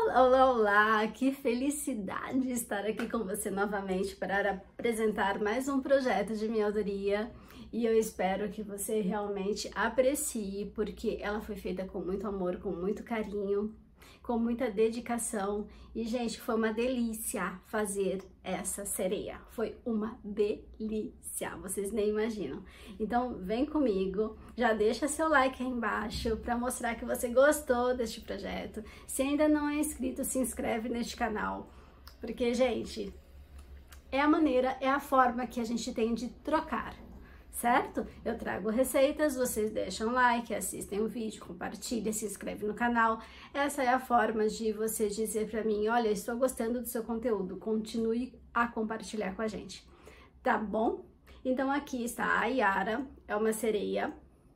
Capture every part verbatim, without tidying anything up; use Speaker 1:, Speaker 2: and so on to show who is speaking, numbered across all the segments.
Speaker 1: Olá, olá, olá! Que felicidade estar aqui com você novamente para apresentar mais um projeto de minha autoria e eu espero que você realmente aprecie, porque ela foi feita com muito amor, com muito carinho, com muita dedicação e, gente, foi uma delícia fazer essa sereia, foi uma delícia, vocês nem imaginam. Então vem comigo, já deixa seu like aí embaixo para mostrar que você gostou deste projeto. Se ainda não é inscrito, se inscreve neste canal, porque, gente, é a maneira, é a forma que a gente tem de trocar, certo? Eu trago receitas, vocês deixam like, assistem o vídeo, compartilhem, se inscrevem no canal. Essa é a forma de você dizer pra mim, olha, estou gostando do seu conteúdo, continue a compartilhar com a gente, tá bom? Então aqui está a Yara, é uma sereia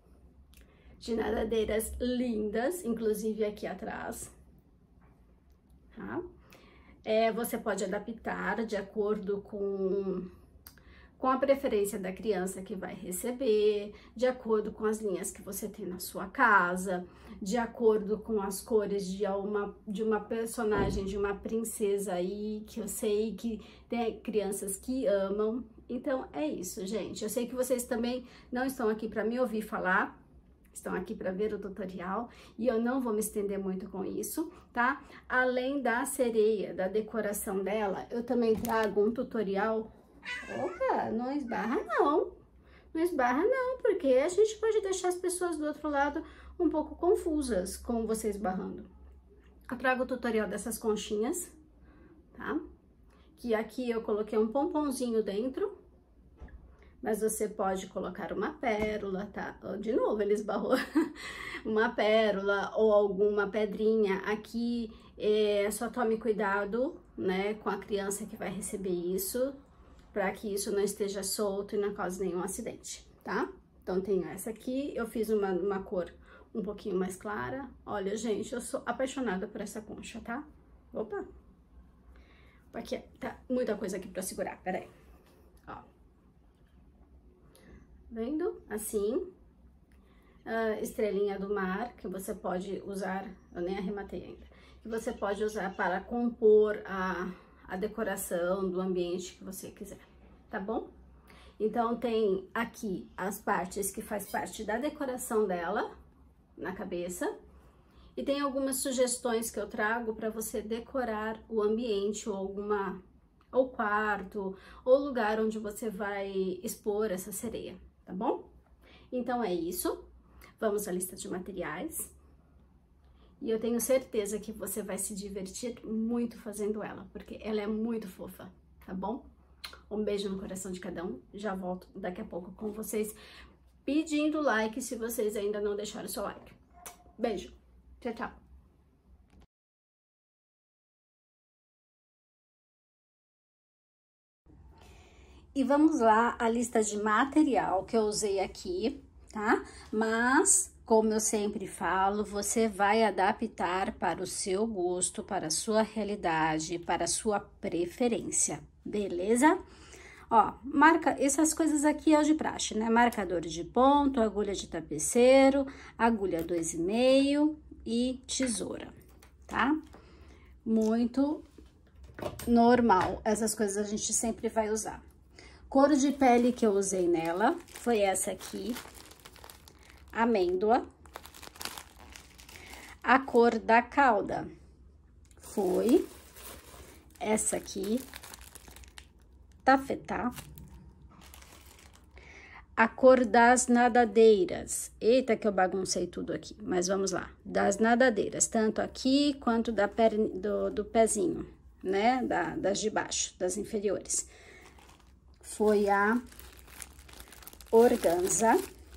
Speaker 1: de nadadeiras lindas, inclusive aqui atrás, tá? É, você pode adaptar de acordo com... com a preferência da criança que vai receber, de acordo com as linhas que você tem na sua casa, de acordo com as cores de uma, de uma personagem, de uma princesa aí, que eu sei que tem crianças que amam. Então, é isso, gente. Eu sei que vocês também não estão aqui para me ouvir falar, estão aqui para ver o tutorial e eu não vou me estender muito com isso, tá? Além da sereia, da decoração dela, eu também trago um tutorial. Opa, não esbarra não, não esbarra não, porque a gente pode deixar as pessoas do outro lado um pouco confusas com você esbarrando. Eu trago o tutorial dessas conchinhas, tá? Que aqui eu coloquei um pomponzinho dentro, mas você pode colocar uma pérola, tá? De novo, ele esbarrou. Uma pérola ou alguma pedrinha aqui, é, só tome cuidado, né, com a criança que vai receber isso, para que isso não esteja solto e não cause nenhum acidente, tá? Então, tenho essa aqui, eu fiz uma, uma cor um pouquinho mais clara. Olha, gente, eu sou apaixonada por essa concha, tá? Opa! Aqui, tá muita coisa aqui pra segurar, peraí. Ó. Vendo? Assim. Uh, estrelinha do mar, que você pode usar, eu nem arrematei ainda, que você pode usar para compor a... a decoração do ambiente que você quiser, tá bom? Então, tem aqui as partes que faz parte da decoração dela, na cabeça, e tem algumas sugestões que eu trago para você decorar o ambiente, ou alguma, ou quarto, ou lugar onde você vai expor essa sereia, tá bom? Então, é isso. Vamos à lista de materiais. E eu tenho certeza que você vai se divertir muito fazendo ela, porque ela é muito fofa, tá bom? Um beijo no coração de cada um. Já volto daqui a pouco com vocês, pedindo like se vocês ainda não deixaram o seu like. Beijo. Tchau, tchau. E vamos lá, a lista de material que eu usei aqui, tá? Mas... como eu sempre falo, você vai adaptar para o seu gosto, para a sua realidade, para a sua preferência, beleza? Ó, marca, essas coisas aqui é de praxe, né? Marcador de ponto, agulha de tapeceiro, agulha dois e meio e tesoura, tá? Muito normal, essas coisas a gente sempre vai usar. Cor de pele que eu usei nela foi essa aqui, amêndoa. A cor da cauda foi essa aqui, tafetá. A cor das nadadeiras, eita que eu baguncei tudo aqui, mas vamos lá, das nadadeiras, tanto aqui quanto da perna, do, do pezinho, né, da, das de baixo, das inferiores. Foi a organza.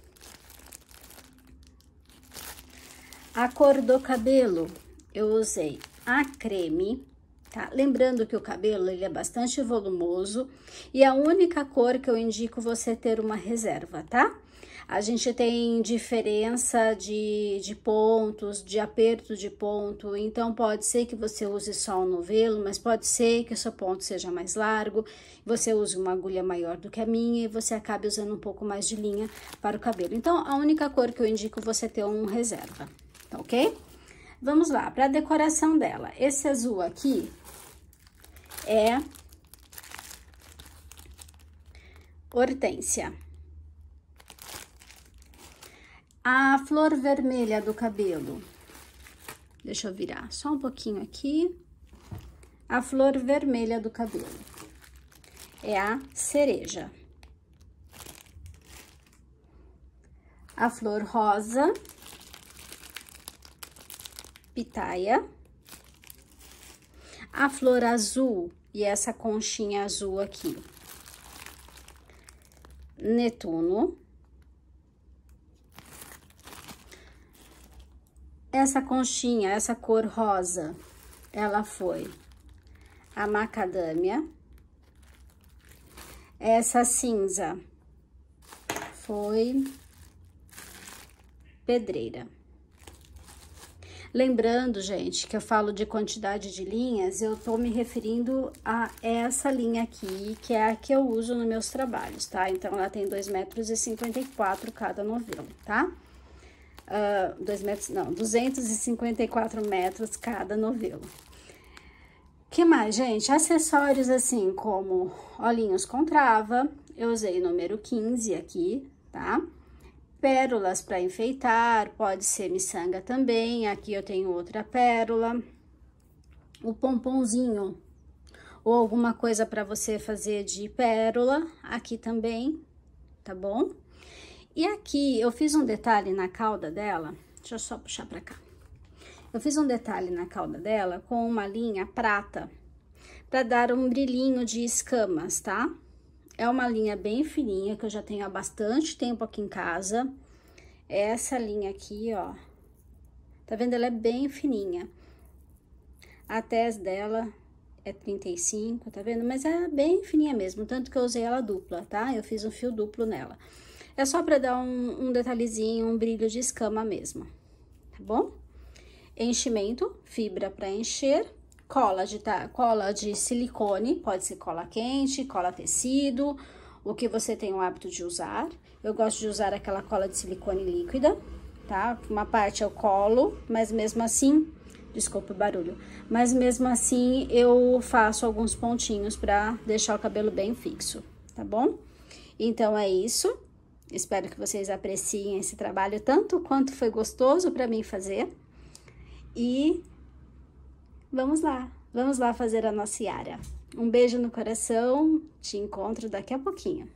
Speaker 1: A cor do cabelo, eu usei a creme, tá? Lembrando que o cabelo, ele é bastante volumoso e a única cor que eu indico você ter uma reserva, tá? A gente tem diferença de, de pontos, de aperto de ponto, então pode ser que você use só um novelo, mas pode ser que o seu ponto seja mais largo, você use uma agulha maior do que a minha e você acabe usando um pouco mais de linha para o cabelo. Então, a única cor que eu indico você ter um reserva. Ok? Vamos lá, para a decoração dela. Esse azul aqui é hortênsia. A flor vermelha do cabelo, deixa eu virar só um pouquinho aqui. A flor vermelha do cabelo é a cereja. A flor rosa, pitaia. A flor azul e essa conchinha azul aqui, Netuno. Essa conchinha, essa cor rosa, ela foi a macadâmia. Essa cinza foi pedreira. Lembrando, gente, que eu falo de quantidade de linhas, eu tô me referindo a essa linha aqui, que é a que eu uso nos meus trabalhos, tá? Então, ela tem dois metros e cinquenta e quatro cada novelo, tá? Uh, dois metros, não, duzentos e cinquenta e quatro metros cada novelo. Que mais, gente? Acessórios assim como olhinhos com trava, eu usei o número quinze aqui, tá? Pérolas para enfeitar, pode ser miçanga também, aqui eu tenho outra pérola. O pomponzinho, ou alguma coisa para você fazer de pérola, aqui também, tá bom? E aqui, eu fiz um detalhe na cauda dela, deixa eu só puxar pra cá. Eu fiz um detalhe na cauda dela com uma linha prata, pra dar um brilhinho de escamas, tá? É uma linha bem fininha, que eu já tenho há bastante tempo aqui em casa. Essa linha aqui, ó, tá vendo? Ela é bem fininha. A tez dela é trinta e cinco, tá vendo? Mas é bem fininha mesmo, tanto que eu usei ela dupla, tá? Eu fiz um fio duplo nela. É só pra dar um, um detalhezinho, um brilho de escama mesmo, tá bom? Enchimento, fibra pra encher, cola de, tá, cola de silicone, pode ser cola quente, cola tecido, o que você tem o hábito de usar. Eu gosto de usar aquela cola de silicone líquida, tá? Uma parte eu colo, mas mesmo assim, desculpa o barulho, mas mesmo assim eu faço alguns pontinhos pra deixar o cabelo bem fixo, tá bom? Então, é isso. Espero que vocês apreciem esse trabalho tanto quanto foi gostoso para mim fazer. E vamos lá, vamos lá fazer a nossa Yara. Um beijo no coração, te encontro daqui a pouquinho.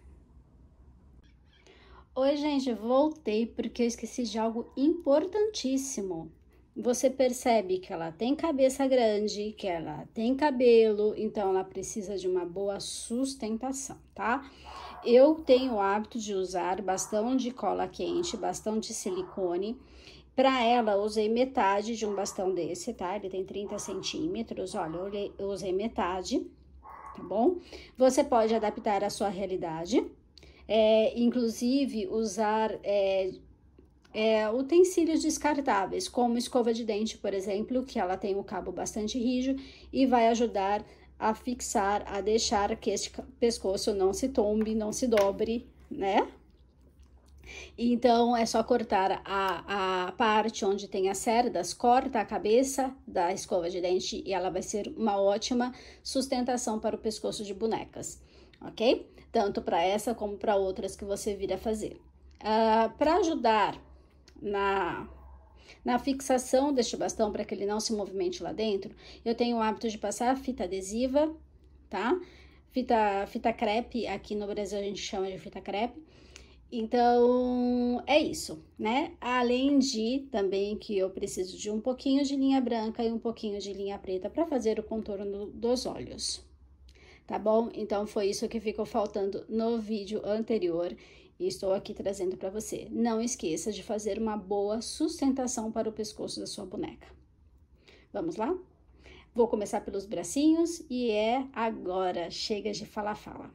Speaker 1: Oi, gente, voltei porque eu esqueci de algo importantíssimo. Você percebe que ela tem cabeça grande, que ela tem cabelo, então ela precisa de uma boa sustentação, tá? Eu tenho o hábito de usar bastão de cola quente, bastão de silicone. Para ela, eu usei metade de um bastão desse, tá? Ele tem trinta centímetros, olha, eu usei metade, tá bom? Você pode adaptar a sua realidade, é, inclusive usar é, é, utensílios descartáveis, como escova de dente, por exemplo, que ela tem o cabo bastante rígido e vai ajudar a fixar, a deixar que este pescoço não se tombe, não se dobre, né? Então, é só cortar a, a parte onde tem as cerdas, corta a cabeça da escova de dente e ela vai ser uma ótima sustentação para o pescoço de bonecas, ok? Tanto para essa como para outras que você vir a fazer. Uh, para ajudar na... Na fixação deste bastão, para que ele não se movimente lá dentro, eu tenho o hábito de passar fita adesiva, tá? Fita, fita crepe, aqui no Brasil a gente chama de fita crepe. Então, é isso, né? Além de também que eu preciso de um pouquinho de linha branca e um pouquinho de linha preta para fazer o contorno dos olhos, tá bom? Então, foi isso que ficou faltando no vídeo anterior. E estou aqui trazendo para você. Não esqueça de fazer uma boa sustentação para o pescoço da sua boneca. Vamos lá? Vou começar pelos bracinhos e é agora. Chega de falar fala.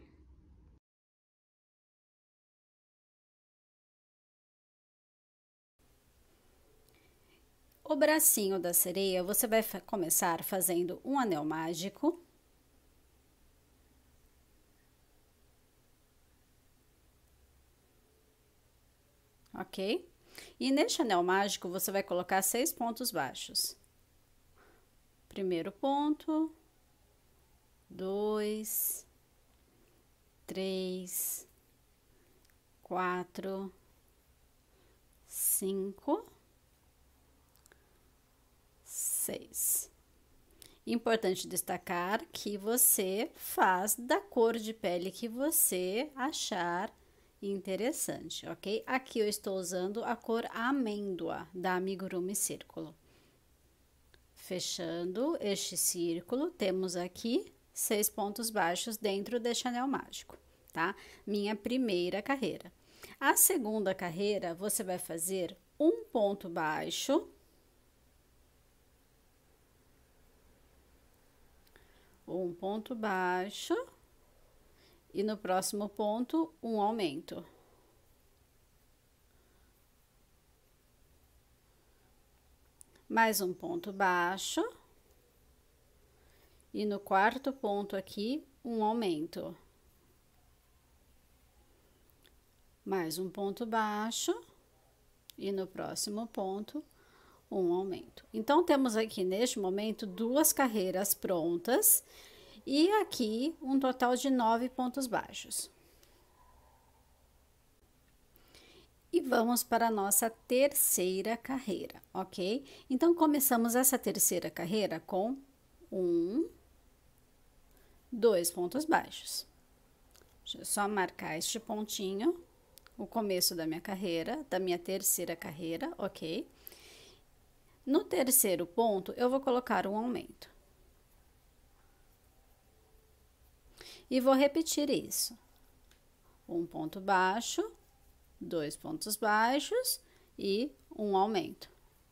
Speaker 1: O bracinho da sereia, você vai começar fazendo um anel mágico. Ok? E neste anel mágico, você vai colocar seis pontos baixos. Primeiro ponto, dois, três, quatro, cinco, seis. Importante destacar que você faz da cor de pele que você achar interessante, ok? Aqui eu estou usando a cor amêndoa da Amigurumi Círculo. Fechando este círculo, temos aqui seis pontos baixos dentro deste anel mágico, tá? Minha primeira carreira. A segunda carreira, você vai fazer um ponto baixo, um ponto baixo, e no próximo ponto, um aumento. Mais um ponto baixo, e no quarto ponto aqui, um aumento. Mais um ponto baixo, e no próximo ponto, um aumento. Então, temos aqui, neste momento, duas carreiras prontas, e aqui, um total de nove pontos baixos. E vamos para a nossa terceira carreira, ok? Então, começamos essa terceira carreira com um, dois pontos baixos. Deixa eu só marcar este pontinho, o começo da minha carreira, da minha terceira carreira, ok? No terceiro ponto, eu vou colocar um aumento. E vou repetir isso. Um ponto baixo, dois pontos baixos e um aumento.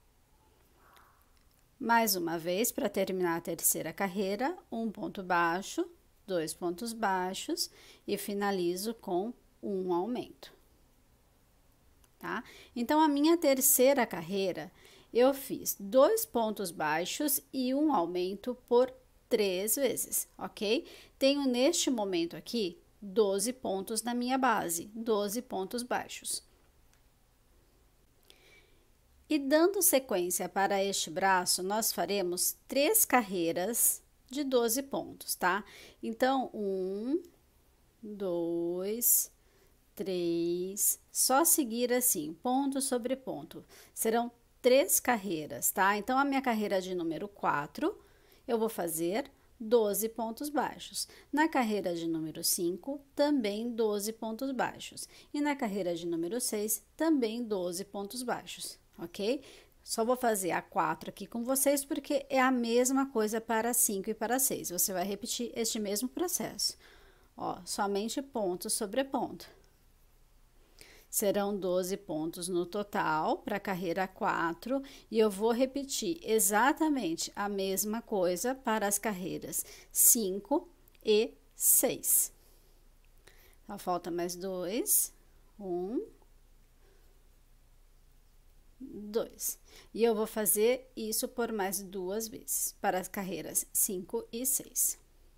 Speaker 1: Mais uma vez, para terminar a terceira carreira, um ponto baixo, dois pontos baixos e finalizo com um aumento. Tá? Então, a minha terceira carreira, eu fiz dois pontos baixos e um aumento por três vezes, ok? Tenho neste momento aqui doze pontos na minha base, doze pontos baixos. E dando sequência para este braço, nós faremos três carreiras de doze pontos, tá? Então, um, dois, três, só seguir assim, ponto sobre ponto. Serão três carreiras, tá? Então, a minha carreira de número quatro, eu vou fazer doze pontos baixos. Na carreira de número cinco, também doze pontos baixos. E na carreira de número seis, também doze pontos baixos, ok? Só vou fazer a quatro aqui com vocês, porque é a mesma coisa para cinco e para seis. Você vai repetir este mesmo processo. Ó, somente ponto sobre ponto. Serão doze pontos no total para a carreira quatro e eu vou repetir exatamente a mesma coisa para as carreiras cinco e seis. Então, falta mais dois, um, dois. E eu vou fazer isso por mais duas vezes para as carreiras cinco e seis.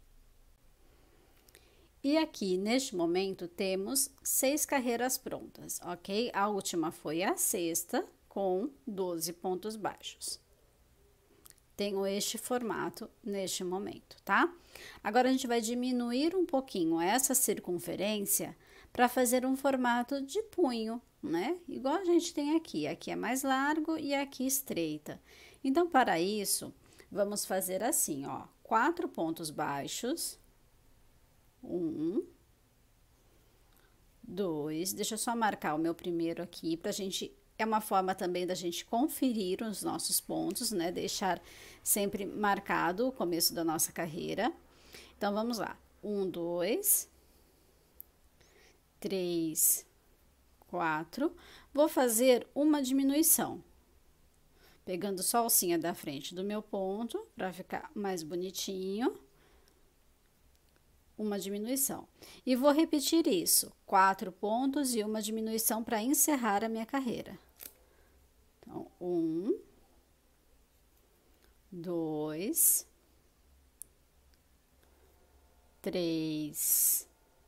Speaker 1: E aqui, neste momento, temos seis carreiras prontas, ok? A última foi a sexta, com doze pontos baixos. Tenho este formato neste momento, tá? Agora, a gente vai diminuir um pouquinho essa circunferência para fazer um formato de punho, né? Igual a gente tem aqui. Aqui é mais largo e aqui estreita. Então, para isso, vamos fazer assim, ó. Quatro pontos baixos. Um, dois, deixa eu só marcar o meu primeiro aqui pra gente, é uma forma também da gente conferir os nossos pontos, né? Deixar sempre marcado o começo da nossa carreira. Então, vamos lá. Um, dois, três, quatro. Vou fazer uma diminuição. Pegando só a alcinha da frente do meu ponto, pra ficar mais bonitinho. Uma diminuição. E vou repetir isso, quatro pontos e uma diminuição para encerrar a minha carreira. Então, um, dois, três,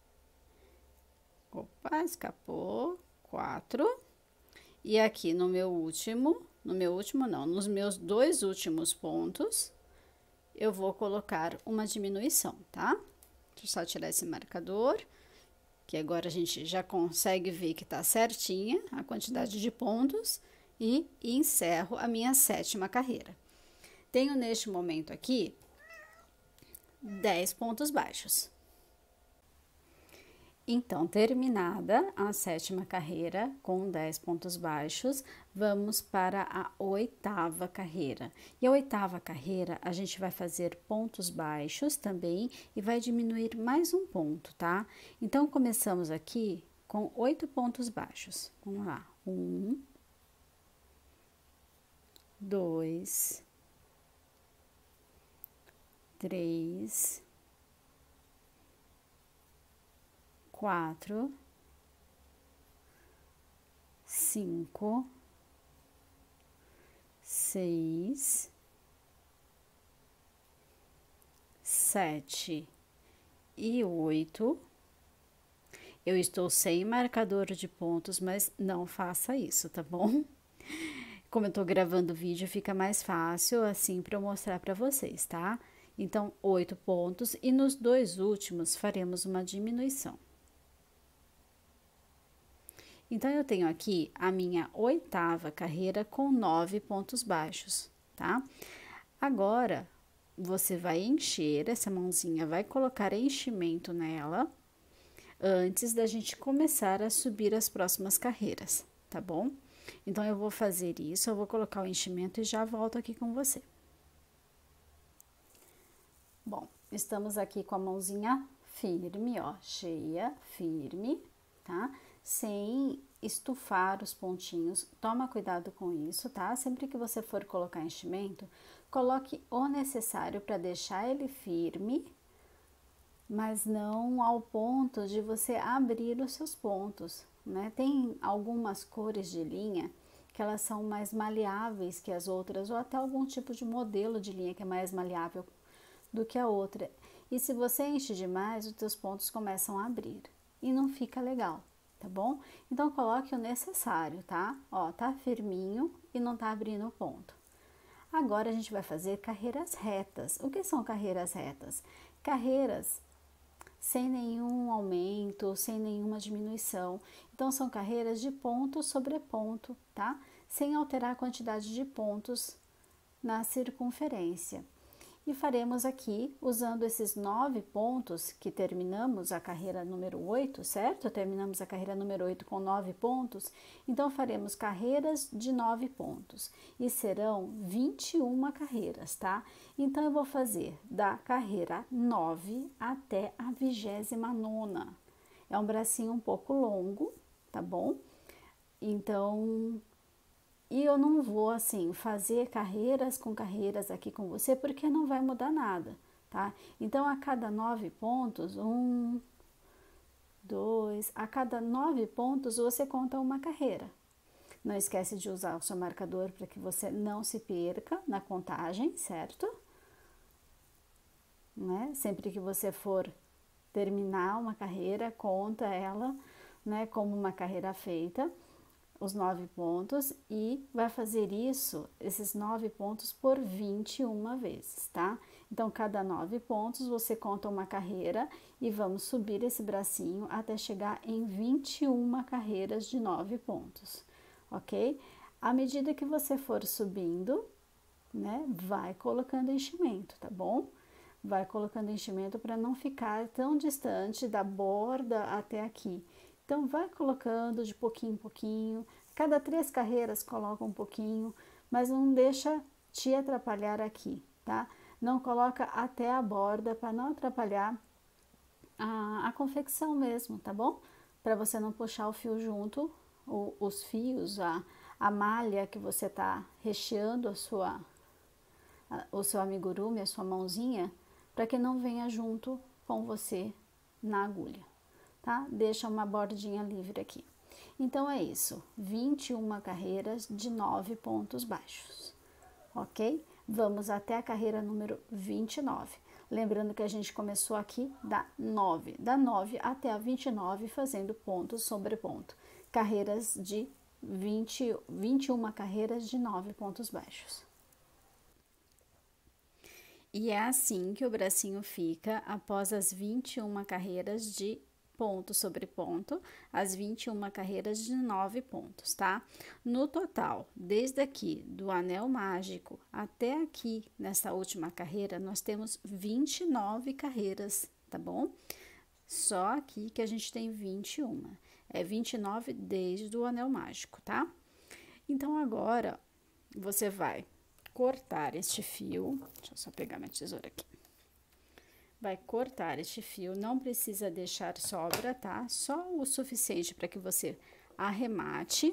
Speaker 1: opa, escapou, quatro, e aqui no meu último, no meu último não, nos meus dois últimos pontos, eu vou colocar uma diminuição, tá? Deixa eu só tirar esse marcador, que agora a gente já consegue ver que tá certinha a quantidade de pontos, e encerro a minha sétima carreira. Tenho neste momento aqui dez pontos baixos. Então, terminada a sétima carreira com dez pontos baixos, vamos para a oitava carreira. E a oitava carreira, a gente vai fazer pontos baixos também e vai diminuir mais um ponto, tá? Então, começamos aqui com oito pontos baixos. Vamos lá. Um, dois, três, quatro, cinco, seis, sete e oito. Eu estou sem marcador de pontos, mas não faça isso, tá bom? Como eu tô gravando o vídeo, fica mais fácil assim para eu mostrar para vocês, tá? Então, oito pontos, e nos dois últimos faremos uma diminuição. Então, eu tenho aqui a minha oitava carreira com nove pontos baixos, tá? Agora, você vai encher essa mãozinha, vai colocar enchimento nela, antes da gente começar a subir as próximas carreiras, tá bom? Então, eu vou fazer isso, eu vou colocar o enchimento e já volto aqui com você. Bom, estamos aqui com a mãozinha firme, ó, cheia, firme, tá? Sem estufar os pontinhos, toma cuidado com isso, tá? Sempre que você for colocar enchimento, coloque o necessário para deixar ele firme, mas não ao ponto de você abrir os seus pontos, né? Tem algumas cores de linha que elas são mais maleáveis que as outras, ou até algum tipo de modelo de linha que é mais maleável do que a outra. E se você enche demais, os teus pontos começam a abrir e não fica legal, tá bom? Então, coloque o necessário, tá? Ó, tá firminho e não tá abrindo o ponto. Agora, a gente vai fazer carreiras retas. O que são carreiras retas? Carreiras sem nenhum aumento, sem nenhuma diminuição. Então, são carreiras de ponto sobre ponto, tá? Sem alterar a quantidade de pontos na circunferência. E faremos aqui, usando esses nove pontos que terminamos a carreira número oito, certo? Terminamos a carreira número oito com nove pontos, então faremos carreiras de nove pontos. E serão vinte e uma carreiras, tá? Então, eu vou fazer da carreira nove até a vigésima nona. É um bracinho um pouco longo, tá bom? Então... E eu não vou, assim, fazer carreiras com carreiras aqui com você, porque não vai mudar nada, tá? Então, a cada nove pontos, um, dois, a cada nove pontos, você conta uma carreira. Não esquece de usar o seu marcador para que você não se perca na contagem, certo? Né? Sempre que você for terminar uma carreira, conta ela, né, como uma carreira feita, os nove pontos, e vai fazer isso, esses nove pontos, por vinte e uma vezes, tá? Então, cada nove pontos, você conta uma carreira e vamos subir esse bracinho até chegar em vinte e uma carreiras de nove pontos, ok? À medida que você for subindo, né, vai colocando enchimento, tá bom? Vai colocando enchimento para não ficar tão distante da borda até aqui. Então, vai colocando de pouquinho em pouquinho, cada três carreiras coloca um pouquinho, mas não deixa te atrapalhar aqui, tá? Não coloca até a borda para não atrapalhar a, a confecção mesmo, tá bom? Para você não puxar o fio junto, o, os fios, a, a malha que você tá recheando a sua, a, o seu amigurumi, a sua mãozinha, para que não venha junto com você na agulha. Tá? Deixa uma bordinha livre aqui. Então, é isso, vinte e uma carreiras de nove pontos baixos, ok? Vamos até a carreira número vinte e nove. Lembrando que a gente começou aqui da nove, da nove até a vinte e nove, fazendo ponto sobre ponto. Carreiras de vinte, vinte e uma carreiras de nove pontos baixos. E é assim que o bracinho fica após as vinte e uma carreiras de ponto sobre ponto, as vinte e uma carreiras de nove pontos, tá? No total, desde aqui do anel mágico até aqui nessa última carreira, nós temos vinte e nove carreiras, tá bom? Só aqui que a gente tem vinte e uma, é vinte e nove desde o anel mágico, tá? Então, agora, você vai cortar este fio, deixa eu só pegar minha tesoura aqui. Vai cortar este fio, não precisa deixar sobra, tá? Só o suficiente para que você arremate.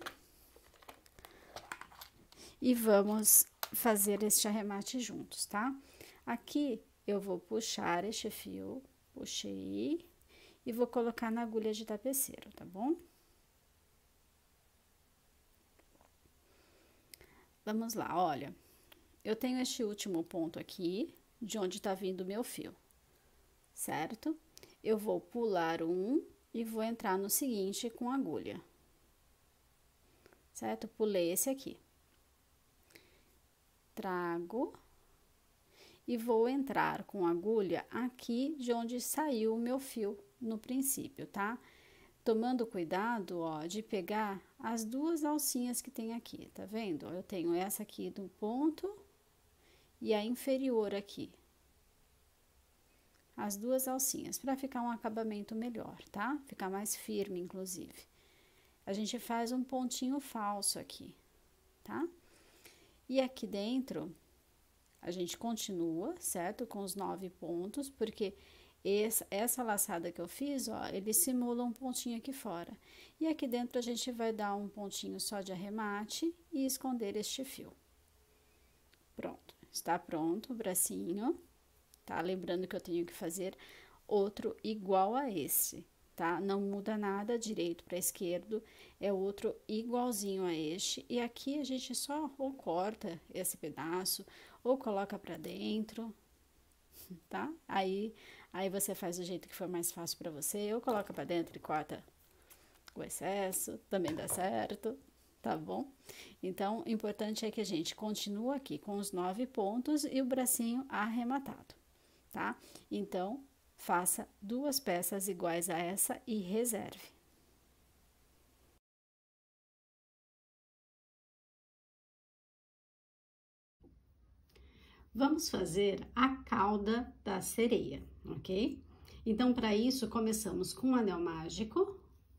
Speaker 1: E vamos fazer este arremate juntos, tá? Aqui, eu vou puxar este fio, puxei, e vou colocar na agulha de tapeceiro, tá bom? Vamos lá, olha, eu tenho este último ponto aqui, de onde tá vindo o meu fio, certo? Eu vou pular um e vou entrar no seguinte com a agulha, certo? Pulei esse aqui. Trago e vou entrar com a agulha aqui de onde saiu o meu fio no princípio, tá? Tomando cuidado, ó, de pegar as duas alcinhas que tem aqui, tá vendo? Eu tenho essa aqui do ponto e a inferior aqui. As duas alcinhas, para ficar um acabamento melhor, tá? Ficar mais firme, inclusive. A gente faz um pontinho falso aqui, tá? E aqui dentro, a gente continua, certo? Com os nove pontos, porque essa, essa laçada que eu fiz, ó, ele simula um pontinho aqui fora. E aqui dentro a gente vai dar um pontinho só de arremate e esconder este fio. Pronto, está pronto o bracinho, tá? Lembrando que eu tenho que fazer outro igual a esse, tá? Não muda nada direito para esquerdo, é outro igualzinho a este. E aqui a gente só ou corta esse pedaço ou coloca para dentro, tá? Aí, aí você faz do jeito que for mais fácil para você, ou coloca para dentro e corta o excesso, também dá certo, tá bom? Então, o importante é que a gente continua aqui com os nove pontos e o bracinho arrematado, tá? Então, faça duas peças iguais a essa e reserve. Vamos fazer a cauda da sereia, ok? Então, para isso, começamos com o anel mágico.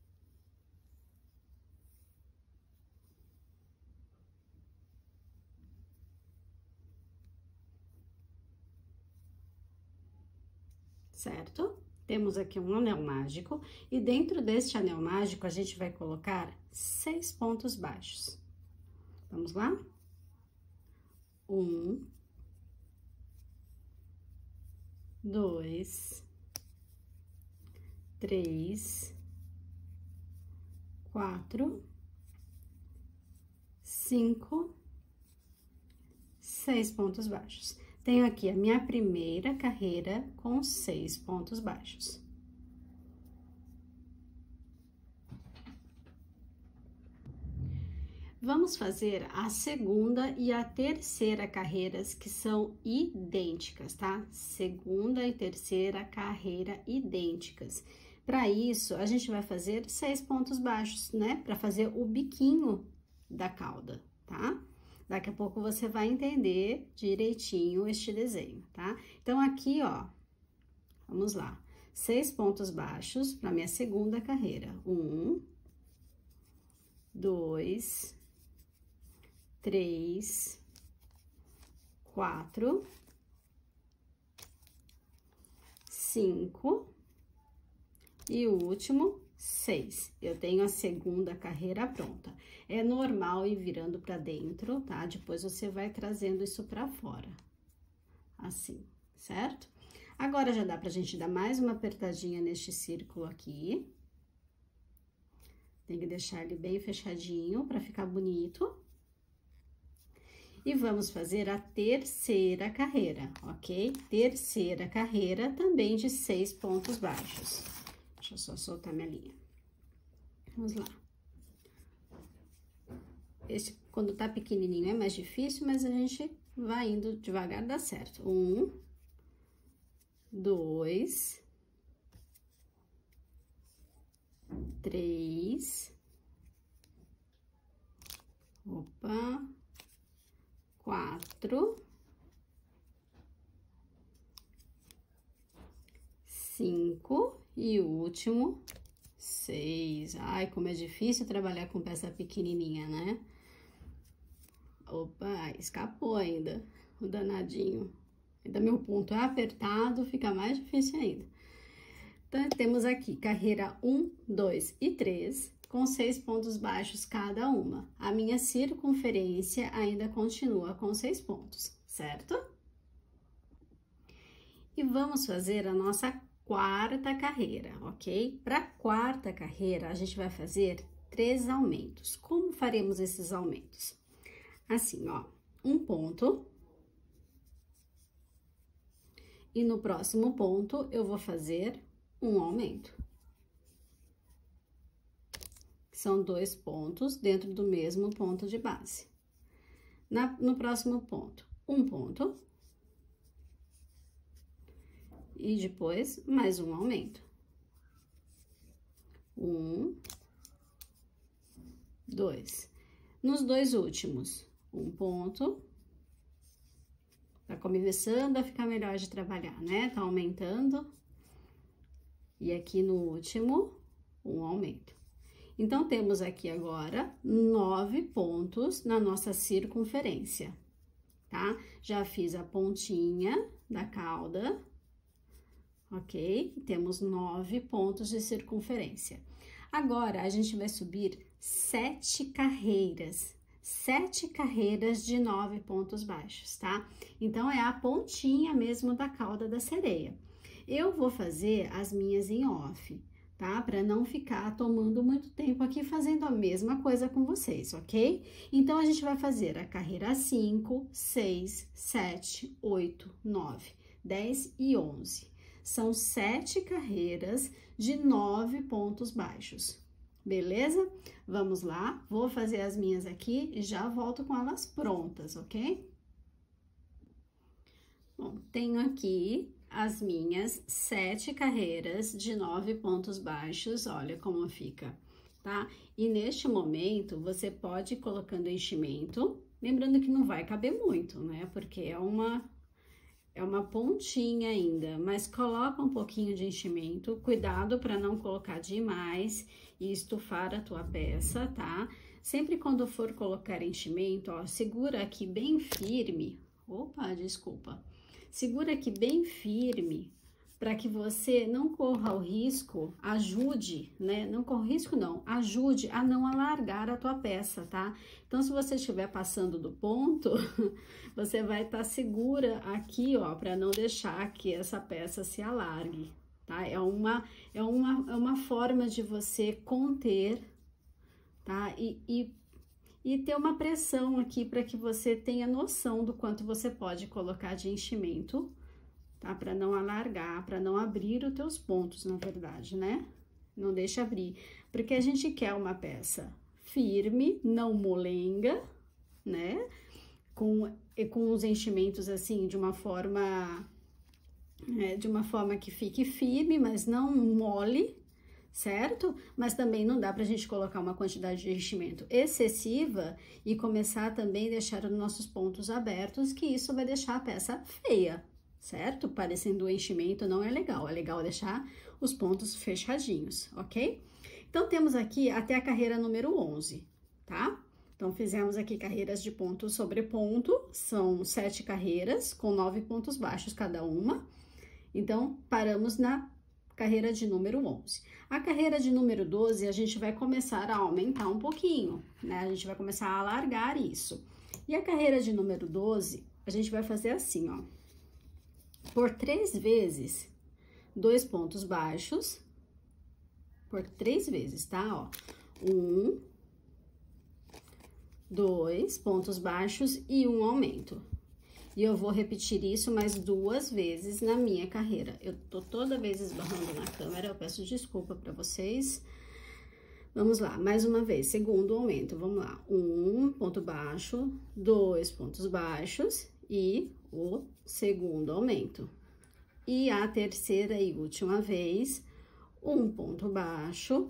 Speaker 1: Certo? Temos aqui um anel mágico e dentro deste anel mágico a gente vai colocar seis pontos baixos. Vamos lá? Um, dois, três, quatro, cinco, seis pontos baixos. Tenho aqui a minha primeira carreira com seis pontos baixos. Vamos fazer a segunda e a terceira carreiras, que são idênticas, tá? Segunda e terceira carreira idênticas. Para isso, a gente vai fazer seis pontos baixos, né? Para fazer o biquinho da cauda, tá? Daqui a pouco você vai entender direitinho este desenho, tá? Então, aqui, ó, vamos lá. Seis pontos baixos para minha segunda carreira. Um, dois, três, quatro, cinco e o último, seis. Eu tenho a segunda carreira pronta. É normal ir virando pra dentro, tá? Depois você vai trazendo isso pra fora, assim, certo? Agora, já dá pra gente dar mais uma apertadinha neste círculo aqui. Tem que deixar ele bem fechadinho pra ficar bonito. E vamos fazer a terceira carreira, ok? Terceira carreira também de seis pontos baixos. Deixa eu só soltar minha linha. Vamos lá. Esse, quando tá pequenininho, é mais difícil, mas a gente vai indo devagar, dá certo. Um, dois, três, opa, quatro, cinco e o último, seis. Ai, como é difícil trabalhar com peça pequenininha, né? Opa, escapou ainda o danadinho. Ainda meu ponto é apertado, fica mais difícil ainda. Então, temos aqui carreira um, dois e três, com seis pontos baixos cada uma. A minha circunferência ainda continua com seis pontos, certo? E vamos fazer a nossa quarta carreira, ok? Para a quarta carreira, a gente vai fazer três aumentos. Como faremos esses aumentos? Assim, ó, um ponto. E no próximo ponto, eu vou fazer um aumento. São dois pontos dentro do mesmo ponto de base. Na, no próximo ponto, um ponto. E depois, mais um aumento. Um, dois. Nos dois últimos, um ponto. Tá começando a ficar melhor de trabalhar, né? Tá aumentando. E aqui no último, um aumento. Então, temos aqui agora nove pontos na nossa circunferência, tá? Já fiz a pontinha da cauda, ok? Temos nove pontos de circunferência. Agora, a gente vai subir sete carreiras. Sete carreiras de nove pontos baixos, tá? Então, é a pontinha mesmo da cauda da sereia. Eu vou fazer as minhas em off, tá? Para não ficar tomando muito tempo aqui fazendo a mesma coisa com vocês, ok? Então, a gente vai fazer a carreira cinco, seis, sete, oito, nove, dez e onze. São sete carreiras de nove pontos baixos. Beleza? Vamos lá, vou fazer as minhas aqui e já volto com elas prontas, ok? Bom, tenho aqui as minhas sete carreiras de nove pontos baixos, olha como fica, tá? E neste momento, você pode ir colocando enchimento, lembrando que não vai caber muito, né? Porque é uma... É uma pontinha ainda, mas coloca um pouquinho de enchimento, cuidado para não colocar demais e estufar a tua peça, tá? Sempre quando for colocar enchimento, ó, segura aqui bem firme, opa, desculpa, segura aqui bem firme, para que você não corra o risco, ajude, né? Não corra o risco, não, ajude a não alargar a tua peça, tá? Então, se você estiver passando do ponto, você vai estar tá segura aqui, ó, para não deixar que essa peça se alargue, tá? É uma, é uma, é uma forma de você conter, tá? E, e, e ter uma pressão aqui para que você tenha noção do quanto você pode colocar de enchimento, tá? Para não alargar, para não abrir os teus pontos, na verdade, né? Não deixa abrir, porque a gente quer uma peça firme, não molenga, né? Com, com os enchimentos assim, de uma forma, é, de uma forma que fique firme, mas não mole, certo? Mas também não dá pra gente colocar uma quantidade de enchimento excessiva e começar também a deixar os nossos pontos abertos, que isso vai deixar a peça feia, certo? Parecendo o enchimento não é legal, é legal deixar os pontos fechadinhos, ok? Então, temos aqui até a carreira número onze, tá? Então, fizemos aqui carreiras de ponto sobre ponto, são sete carreiras com nove pontos baixos cada uma. Então, paramos na carreira de número onze. A carreira de número doze, a gente vai começar a aumentar um pouquinho, né? A gente vai começar a alargar isso. E a carreira de número doze, a gente vai fazer assim, ó. Por três vezes, dois pontos baixos, por três vezes, tá? Ó, um, dois pontos baixos e um aumento. E eu vou repetir isso mais duas vezes na minha carreira. Eu tô toda vez esbarrando na câmera, eu peço desculpa para vocês. Vamos lá, mais uma vez, segundo aumento, vamos lá. Um ponto baixo, dois pontos baixos e o segundo aumento. e a terceira e última vez, um ponto baixo,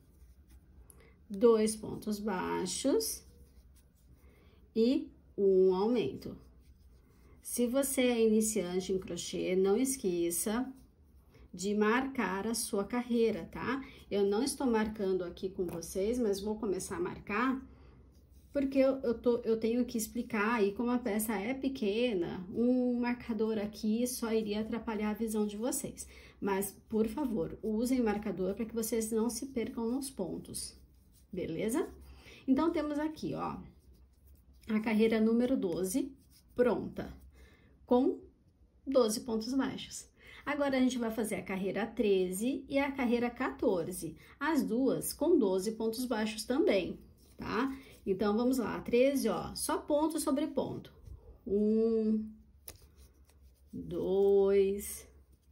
Speaker 1: dois pontos baixos e um aumento. Se você é iniciante em crochê, não esqueça de marcar a sua carreira, tá? Eu não estou marcando aqui com vocês, mas vou começar a marcar, porque eu, eu, tô, eu tenho que explicar aí, como a peça é pequena, um marcador aqui só iria atrapalhar a visão de vocês. Mas, por favor, usem marcador para que vocês não se percam nos pontos, beleza? Então, temos aqui, ó, a carreira número doze pronta, com doze pontos baixos. Agora, a gente vai fazer a carreira treze e a carreira quatorze, as duas com doze pontos baixos também, tá? Então, vamos lá, treze, ó, só ponto sobre ponto. Um, dois,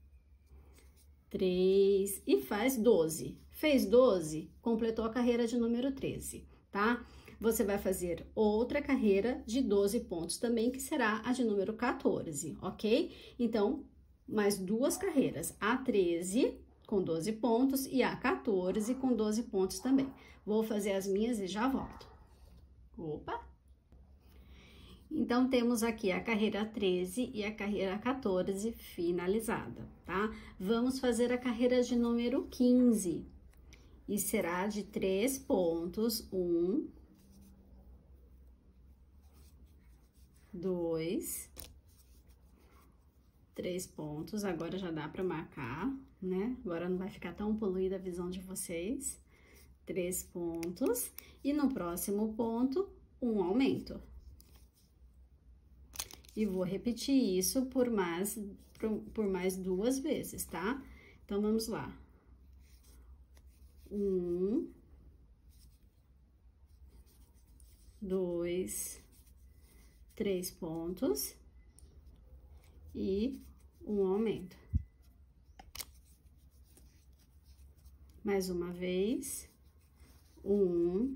Speaker 1: três, e faz doze. Fez doze, completou a carreira de número treze, tá? Você vai fazer outra carreira de doze pontos também, que será a de número quatorze, ok? Então, mais duas carreiras, a treze com doze pontos e a quatorze com doze pontos também. Vou fazer as minhas e já volto. Opa! Então, temos aqui a carreira treze e a carreira quatorze finalizada, tá? Vamos fazer a carreira de número quinze. E será de três pontos, um, dois, três pontos, agora já dá para marcar, né? Agora não vai ficar tão poluída a visão de vocês. Três pontos, e no próximo ponto, um aumento. E vou repetir isso por mais, por, por mais duas vezes, tá? Então, vamos lá. Um, dois, três pontos e um aumento. Mais uma vez. Um,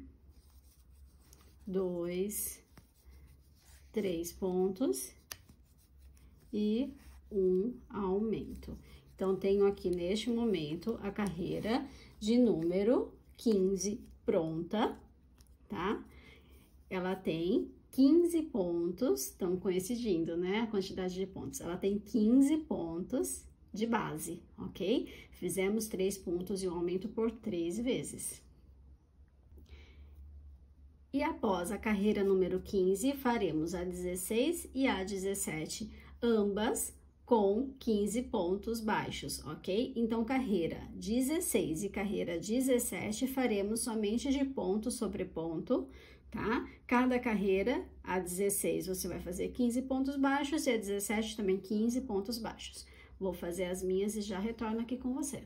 Speaker 1: dois, três pontos e um aumento. Então, tenho aqui neste momento a carreira de número quinze pronta, tá? Ela tem quinze pontos, estão coincidindo, né? A quantidade de pontos. Ela tem quinze pontos de base, ok? Fizemos três pontos e um aumento por três vezes. E após a carreira número quinze, faremos a dezesseis e a dezessete, ambas com quinze pontos baixos, ok? Então, carreira dezesseis e carreira dezessete, faremos somente de ponto sobre ponto, tá? Cada carreira, a dezesseis, você vai fazer quinze pontos baixos e a dezessete também quinze pontos baixos. Vou fazer as minhas e já retorno aqui com você.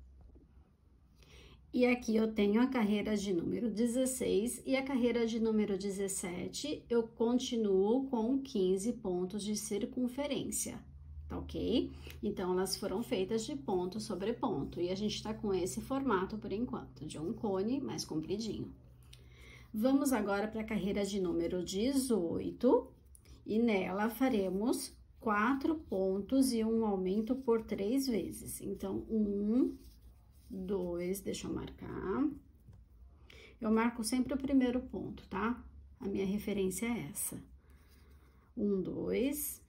Speaker 1: E aqui eu tenho a carreira de número dezesseis e a carreira de número dezessete, eu continuo com quinze pontos de circunferência, tá ok? Então, elas foram feitas de ponto sobre ponto, e a gente tá com esse formato por enquanto, de um cone mais compridinho. Vamos agora para a carreira de número dezoito, e nela faremos quatro pontos e um aumento por três vezes. Então, um, dois, deixa eu marcar. Eu marco sempre o primeiro ponto, tá? A minha referência é essa. Um, dois,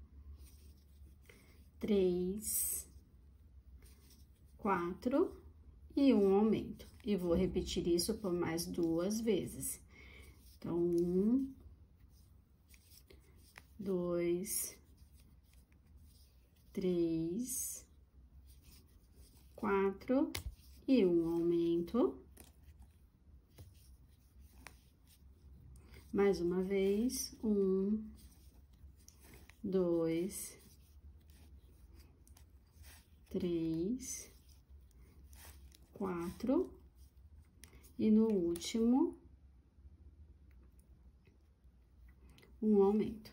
Speaker 1: três, quatro e um aumento. E vou repetir isso por mais duas vezes. Então, um, dois, três, quatro e um aumento. Mais uma vez, um, dois, três, quatro, e no último, um aumento.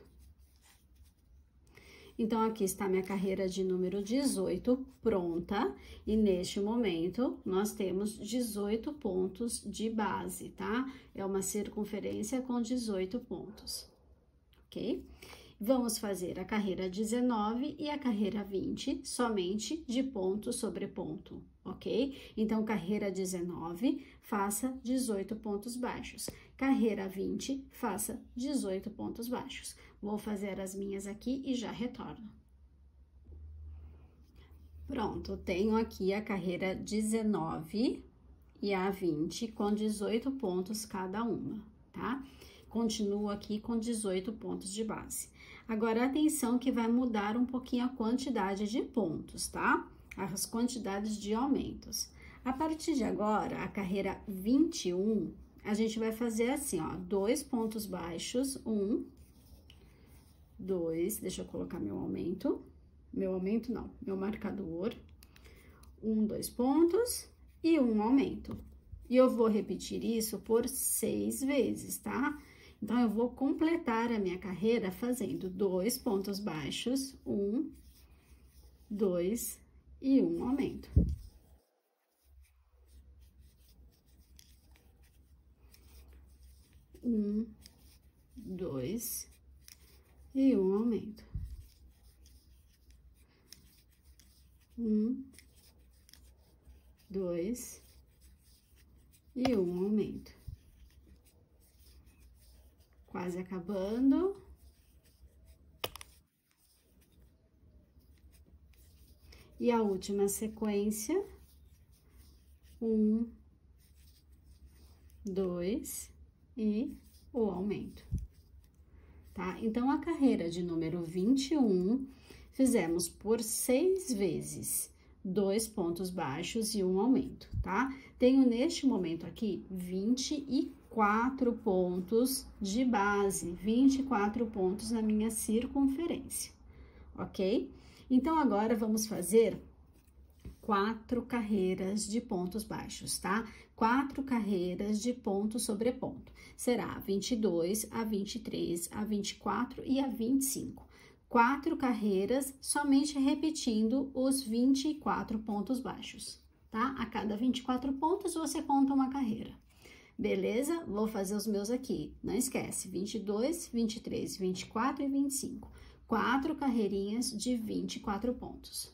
Speaker 1: Então, aqui está minha carreira de número dezoito pronta, e neste momento, nós temos dezoito pontos de base, tá? É uma circunferência com dezoito pontos, ok? Vamos fazer a carreira dezenove e a carreira vinte somente de ponto sobre ponto, ok? Então, carreira dezenove, faça dezoito pontos baixos. Carreira vinte, faça dezoito pontos baixos. Vou fazer as minhas aqui e já retorno. Pronto, tenho aqui a carreira dezenove e a vinte com dezoito pontos cada uma, tá? Continuo aqui com dezoito pontos de base. Agora, atenção que vai mudar um pouquinho a quantidade de pontos, tá? As quantidades de aumentos. A partir de agora, a carreira vinte e um, a gente vai fazer assim, ó, dois pontos baixos, um, dois, deixa eu colocar meu aumento, meu aumento não, meu marcador, um, dois pontos e um aumento. E eu vou repetir isso por seis vezes, tá? Então, eu vou completar a minha carreira fazendo dois pontos baixos, um, dois e um aumento. Um, dois e um aumento. Um, dois e um aumento. Quase acabando. E a última sequência, um, dois e o aumento, tá? Então, a carreira de número vinte e um, fizemos por seis vezes, dois pontos baixos e um aumento, tá? Tenho neste momento aqui vinte e quatro pontos de base, vinte e quatro pontos na minha circunferência, ok? Então, agora vamos fazer quatro carreiras de pontos baixos, tá? Quatro carreiras de ponto sobre ponto. Será a vinte e dois, a vinte e três, a vinte e quatro e a vinte e cinco. Quatro carreiras, somente repetindo os vinte e quatro pontos baixos, tá? A cada vinte e quatro pontos, você conta uma carreira. Beleza? Vou fazer os meus aqui. Não esquece, vinte e dois, vinte e três, vinte e quatro e vinte e cinco. Quatro carreirinhas de vinte e quatro pontos.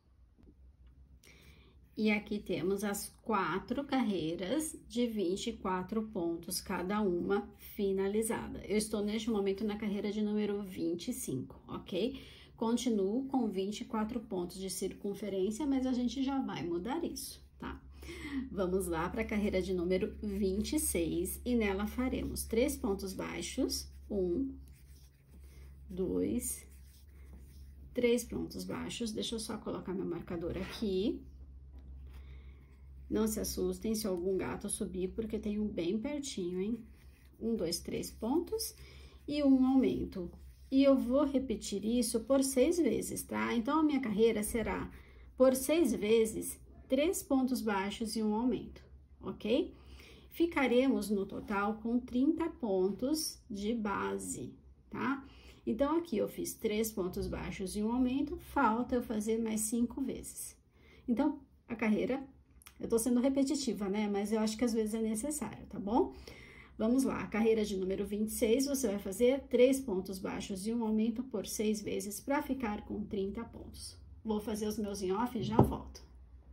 Speaker 1: E aqui temos as quatro carreiras de vinte e quatro pontos cada uma finalizada. Eu estou neste momento na carreira de número vinte e cinco, ok? Continuo com vinte e quatro pontos de circunferência, mas a gente já vai mudar isso, tá? Vamos lá para a carreira de número vinte e seis e nela faremos três pontos baixos, um, dois, três pontos baixos. Deixa eu só colocar meu marcador aqui. Não se assustem se algum gato subir, porque tem um bem pertinho, hein? Um, dois, três pontos e um aumento. E eu vou repetir isso por seis vezes, tá? Então, a minha carreira será por seis vezes, três pontos baixos e um aumento, ok? Ficaremos no total com trinta pontos de base, tá? Então, aqui eu fiz três pontos baixos e um aumento, falta eu fazer mais cinco vezes. Então, a carreira, eu tô sendo repetitiva, né? Mas eu acho que às vezes é necessário, tá bom? Vamos lá, a carreira de número vinte e seis, você vai fazer três pontos baixos e um aumento por seis vezes para ficar com trinta pontos. Vou fazer os meus em off e já volto.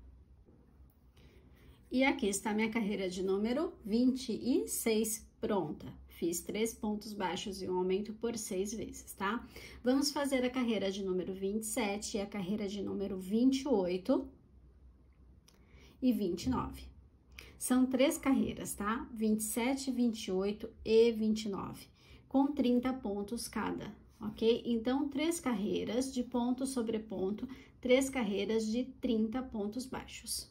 Speaker 1: E aqui está a minha carreira de número vinte e seis pronta. Fiz três pontos baixos e um aumento por seis vezes, tá? Vamos fazer a carreira de número vinte e sete e a carreira de número vinte e oito e vinte e nove. São três carreiras, tá? vinte e sete, vinte e oito e vinte e nove, com trinta pontos cada, ok? Então, três carreiras de ponto sobre ponto, três carreiras de trinta pontos baixos.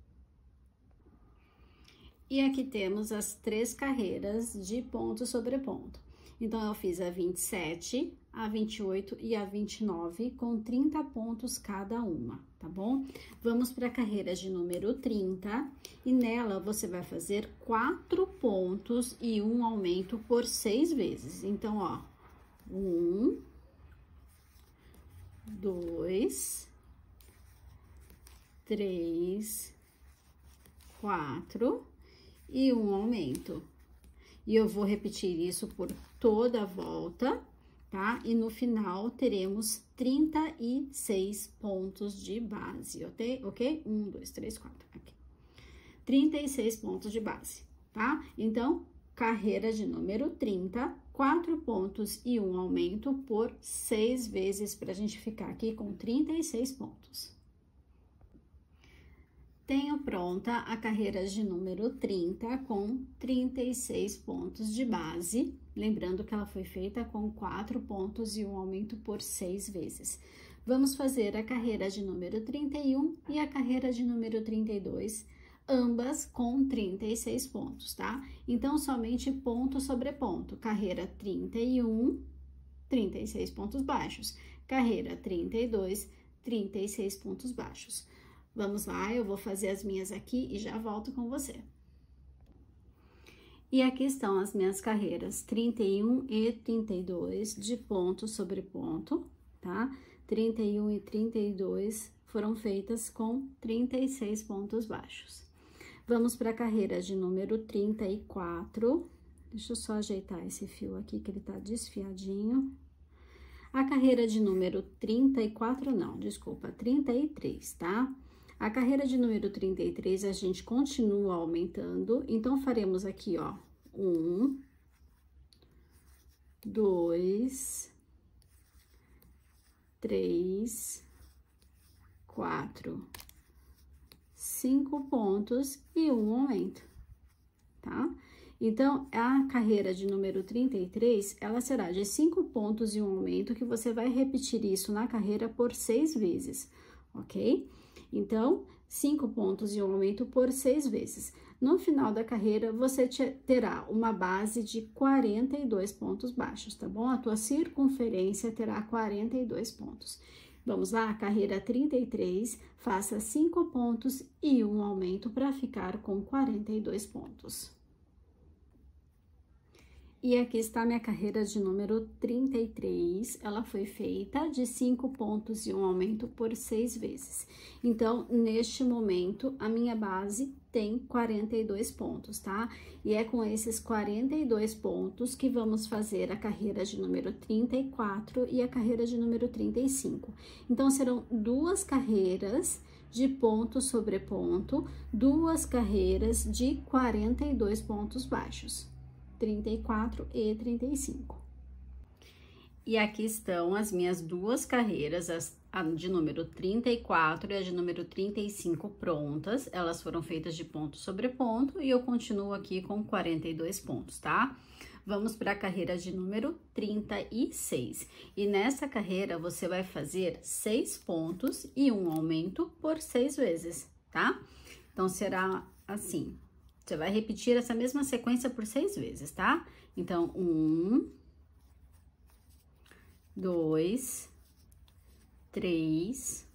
Speaker 1: E aqui temos as três carreiras de ponto sobre ponto. Então, eu fiz a vinte e sete, a vinte e oito e a vinte e nove com trinta pontos cada uma, tá bom? Vamos para a carreira de número trinta e nela você vai fazer quatro pontos e um aumento por seis vezes. Então, ó, um, dois, três, quatro e um aumento. E eu vou repetir isso por toda a volta, tá? E no final teremos trinta e seis pontos de base, ok? Ok? Um, dois, três, quatro, aqui. trinta e seis pontos de base, tá? Então, carreira de número trinta, quatro pontos e um aumento por seis vezes, pra gente ficar aqui com trinta e seis pontos. Tenho pronta a carreira de número trinta com trinta e seis pontos de base, lembrando que ela foi feita com quatro pontos e um aumento por seis vezes. Vamos fazer a carreira de número trinta e um e a carreira de número trinta e dois, ambas com trinta e seis pontos, tá? Então, somente ponto sobre ponto. Carreira trinta e um, trinta e seis pontos baixos. Carreira trinta e dois, trinta e seis pontos baixos. Vamos lá, eu vou fazer as minhas aqui e já volto com você. E aqui estão as minhas carreiras trinta e um e trinta e dois de ponto sobre ponto, tá? trinta e um e trinta e dois foram feitas com trinta e seis pontos baixos. Vamos para a carreira de número trinta e quatro. Deixa eu só ajeitar esse fio aqui que ele tá desfiadinho. A carreira de número trinta e quatro, não, desculpa, trinta e três, tá? A carreira de número trinta e três, a gente continua aumentando, então faremos aqui, ó, um, dois, três, quatro, cinco pontos e um aumento, tá? Então, a carreira de número trinta e três, ela será de cinco pontos e um aumento, que você vai repetir isso na carreira por seis vezes, ok? Então, cinco pontos e um aumento por seis vezes. No final da carreira, você terá uma base de quarenta e dois pontos baixos, tá bom? A tua circunferência terá quarenta e dois pontos. Vamos lá, carreira trinta e três, faça cinco pontos e um aumento para ficar com quarenta e dois pontos. E aqui está minha carreira de número trinta e três, ela foi feita de cinco pontos e um aumento por seis vezes. Então, neste momento, a minha base tem quarenta e dois pontos, tá? E é com esses quarenta e dois pontos que vamos fazer a carreira de número trinta e quatro e a carreira de número trinta e cinco. Então, serão duas carreiras de ponto sobre ponto, duas carreiras de quarenta e dois pontos baixos. trinta e quatro e trinta e cinco. E aqui estão as minhas duas carreiras, as, a de número trinta e quatro e a de número trinta e cinco prontas. Elas foram feitas de ponto sobre ponto e eu continuo aqui com quarenta e dois pontos, tá? Vamos para a carreira de número trinta e seis. E nessa carreira, você vai fazer seis pontos e um aumento por seis vezes, tá? Então, será assim. Você vai repetir essa mesma sequência por seis vezes, tá? Então, um, dois, três,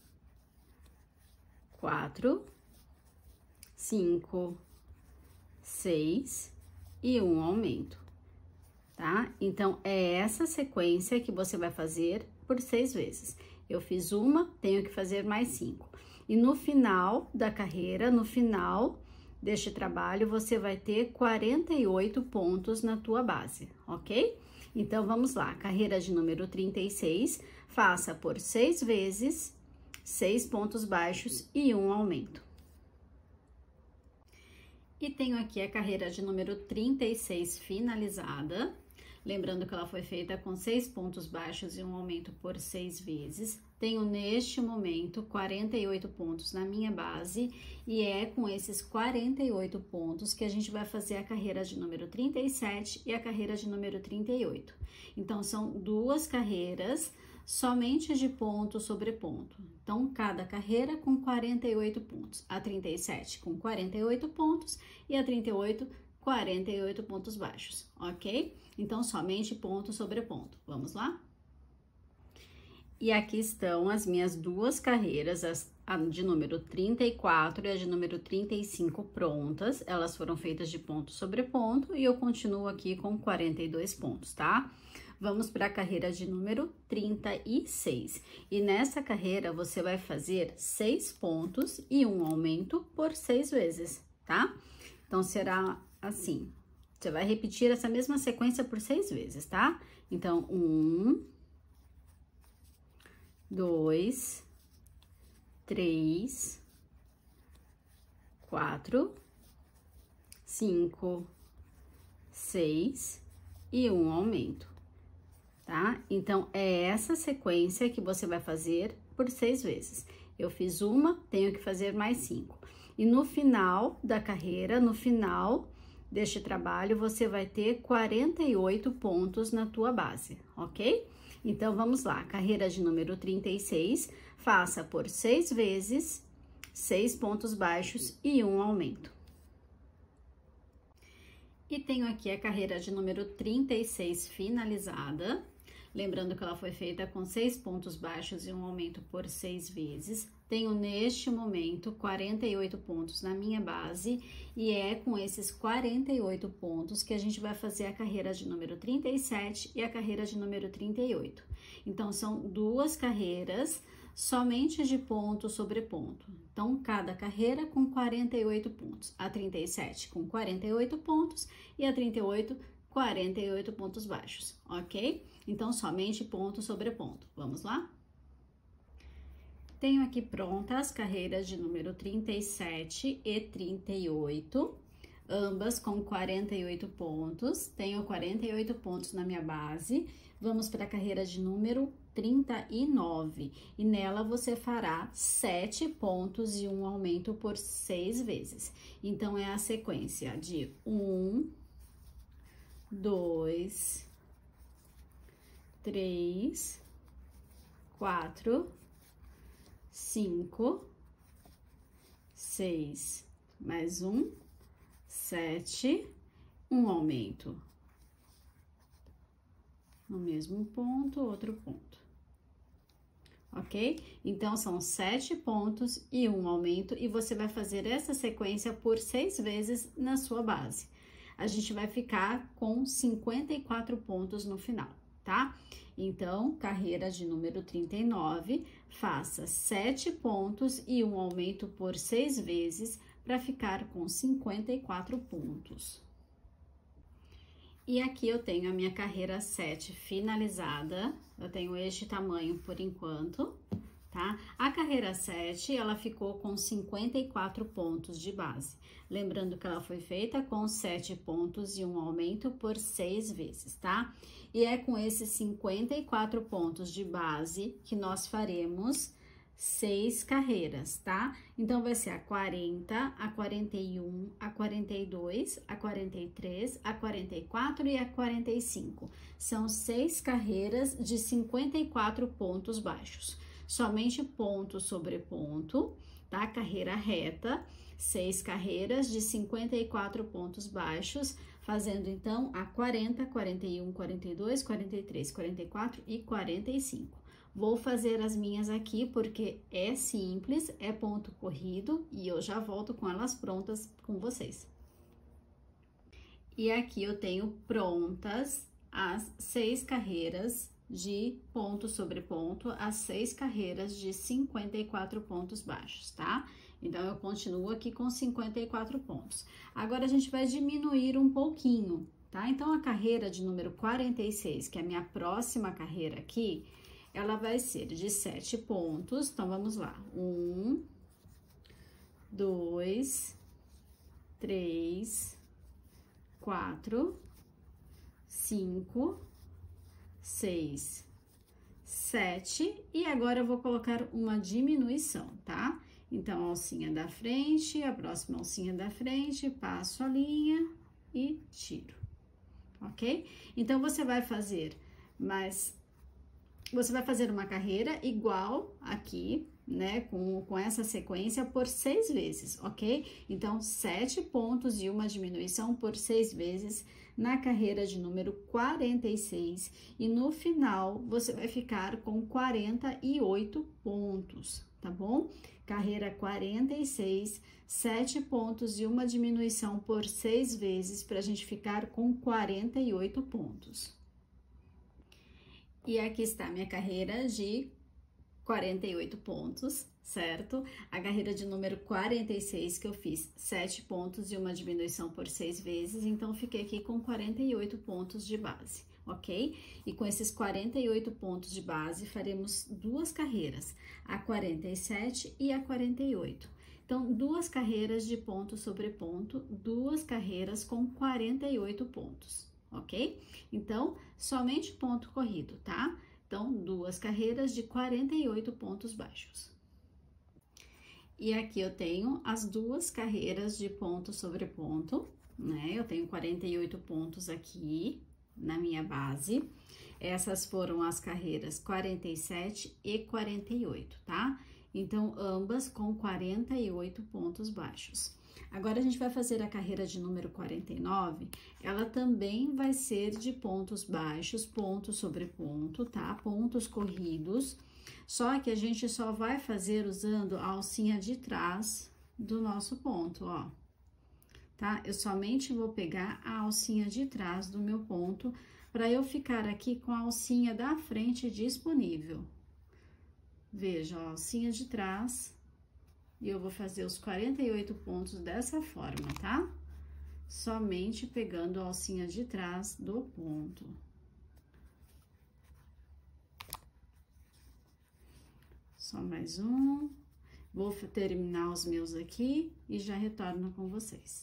Speaker 1: quatro, cinco, seis e um aumento, tá? Então, é essa sequência que você vai fazer por seis vezes. Eu fiz uma, tenho que fazer mais cinco. E no final da carreira, no final deste trabalho, você vai ter quarenta e oito pontos na tua base, ok? Então, vamos lá, carreira de número trinta e seis, faça por seis vezes, seis pontos baixos e um aumento. E tenho aqui a carreira de número trinta e seis finalizada, lembrando que ela foi feita com seis pontos baixos e um aumento por seis vezes. Tenho neste momento quarenta e oito pontos na minha base e é com esses quarenta e oito pontos que a gente vai fazer a carreira de número trinta e sete e a carreira de número trinta e oito. Então, são duas carreiras somente de ponto sobre ponto. Então, cada carreira com quarenta e oito pontos. A trinta e sete com quarenta e oito pontos e a trinta e oito, quarenta e oito pontos baixos, ok? Então, somente ponto sobre ponto. Vamos lá? E aqui estão as minhas duas carreiras, as, a de número trinta e quatro e a de número trinta e cinco prontas. Elas foram feitas de ponto sobre ponto e eu continuo aqui com quarenta e dois pontos, tá? Vamos para a carreira de número trinta e seis. E nessa carreira, você vai fazer seis pontos e um aumento por seis vezes, tá? Então, será assim. Você vai repetir essa mesma sequência por seis vezes, tá? Então, um, dois, três, quatro, cinco, seis e um aumento, tá? Então, é essa sequência que você vai fazer por seis vezes. Eu fiz uma, tenho que fazer mais cinco. E no final da carreira, no final deste trabalho, você vai ter quarenta e oito pontos na tua base, ok? Então, vamos lá. Carreira de número trinta e seis, faça por seis vezes, seis pontos baixos e um aumento. E tenho aqui a carreira de número trinta e seis finalizada. Lembrando que ela foi feita com seis pontos baixos e um aumento por seis vezes. Tenho neste momento quarenta e oito pontos na minha base e é com esses quarenta e oito pontos que a gente vai fazer a carreira de número trinta e sete e a carreira de número trinta e oito. Então, são duas carreiras somente de ponto sobre ponto. Então, cada carreira com quarenta e oito pontos. A trinta e sete com quarenta e oito pontos e a trinta e oito, quarenta e oito pontos baixos, ok? Então, somente ponto sobre ponto. Vamos lá? Tenho aqui prontas as carreiras de número trinta e sete e trinta e oito, ambas com quarenta e oito pontos. Tenho quarenta e oito pontos na minha base. Vamos para a carreira de número trinta e nove. E nela você fará sete pontos e um aumento por seis vezes. Então, é a sequência de um, dois, três, quatro, cinco, seis, mais um, sete, um aumento. No mesmo ponto, outro ponto. Ok? Então, são sete pontos e um aumento, e você vai fazer essa sequência por seis vezes na sua base. A gente vai ficar com cinquenta e quatro pontos no final, tá? Então, carreira de número trinta e nove, faça sete pontos e um aumento por seis vezes para ficar com cinquenta e quatro pontos. E aqui eu tenho a minha carreira sete finalizada, eu tenho este tamanho por enquanto, tá? A carreira sete, ela ficou com cinquenta e quatro pontos de base. Lembrando que ela foi feita com sete pontos e um aumento por seis vezes, tá? E é com esses cinquenta e quatro pontos de base que nós faremos seis carreiras, tá? Então, vai ser a quarenta, a quarenta e um, a quarenta e dois, a quarenta e três, a quarenta e quatro e a quarenta e cinco. São seis carreiras de cinquenta e quatro pontos baixos. Somente ponto sobre ponto, tá? Carreira reta, seis carreiras de cinquenta e quatro pontos baixos, fazendo então a quarenta, quarenta e um, quarenta e dois, quarenta e três, quarenta e quatro e quarenta e cinco. Vou fazer as minhas aqui porque é simples, é ponto corrido e eu já volto com elas prontas com vocês. E aqui eu tenho prontas as seis carreiras de ponto sobre ponto, as seis carreiras de cinquenta e quatro pontos baixos, tá? Então, eu continuo aqui com cinquenta e quatro pontos. Agora, a gente vai diminuir um pouquinho, tá? Então, a carreira de número quarenta e seis, que é a minha próxima carreira aqui, ela vai ser de sete pontos. Então, vamos lá. Um, dois, três, quatro, cinco, seis, sete. E agora, eu vou colocar uma diminuição, tá? Então, a alcinha da frente, a próxima alcinha da frente, passo a linha e tiro, ok? Então, você vai fazer mais... Você vai fazer uma carreira igual aqui, né, com, com essa sequência por seis vezes, ok? Então, sete pontos e uma diminuição por seis vezes na carreira de número quarenta e seis. E no final, você vai ficar com quarenta e oito pontos, tá bom? Carreira quarenta e seis, sete pontos e uma diminuição por seis vezes para a gente ficar com quarenta e oito pontos. E aqui está a minha carreira de quarenta e oito pontos, certo? A carreira de número quarenta e seis, que eu fiz sete pontos e uma diminuição por seis vezes, então fiquei aqui com quarenta e oito pontos de base, ok? E com esses quarenta e oito pontos de base, faremos duas carreiras, a quarenta e sete e a quarenta e oito. Então, duas carreiras de ponto sobre ponto, duas carreiras com quarenta e oito pontos, ok? Então, somente ponto corrido, tá? Então, duas carreiras de quarenta e oito pontos baixos. E aqui eu tenho as duas carreiras de ponto sobre ponto, né? Eu tenho quarenta e oito pontos aqui na minha base. Essas foram as carreiras quarenta e sete e quarenta e oito, tá? Então, ambas com quarenta e oito pontos baixos. Agora, a gente vai fazer a carreira de número quarenta e nove, ela também vai ser de pontos baixos, ponto sobre ponto, tá? Pontos corridos. Só que a gente só vai fazer usando a alcinha de trás do nosso ponto, ó. Tá? Eu somente vou pegar a alcinha de trás do meu ponto para eu ficar aqui com a alcinha da frente disponível. Veja, ó, a alcinha de trás, e eu vou fazer os quarenta e oito pontos dessa forma, tá? Somente pegando a alcinha de trás do ponto. Só mais um. Vou terminar os meus aqui e já retorno com vocês.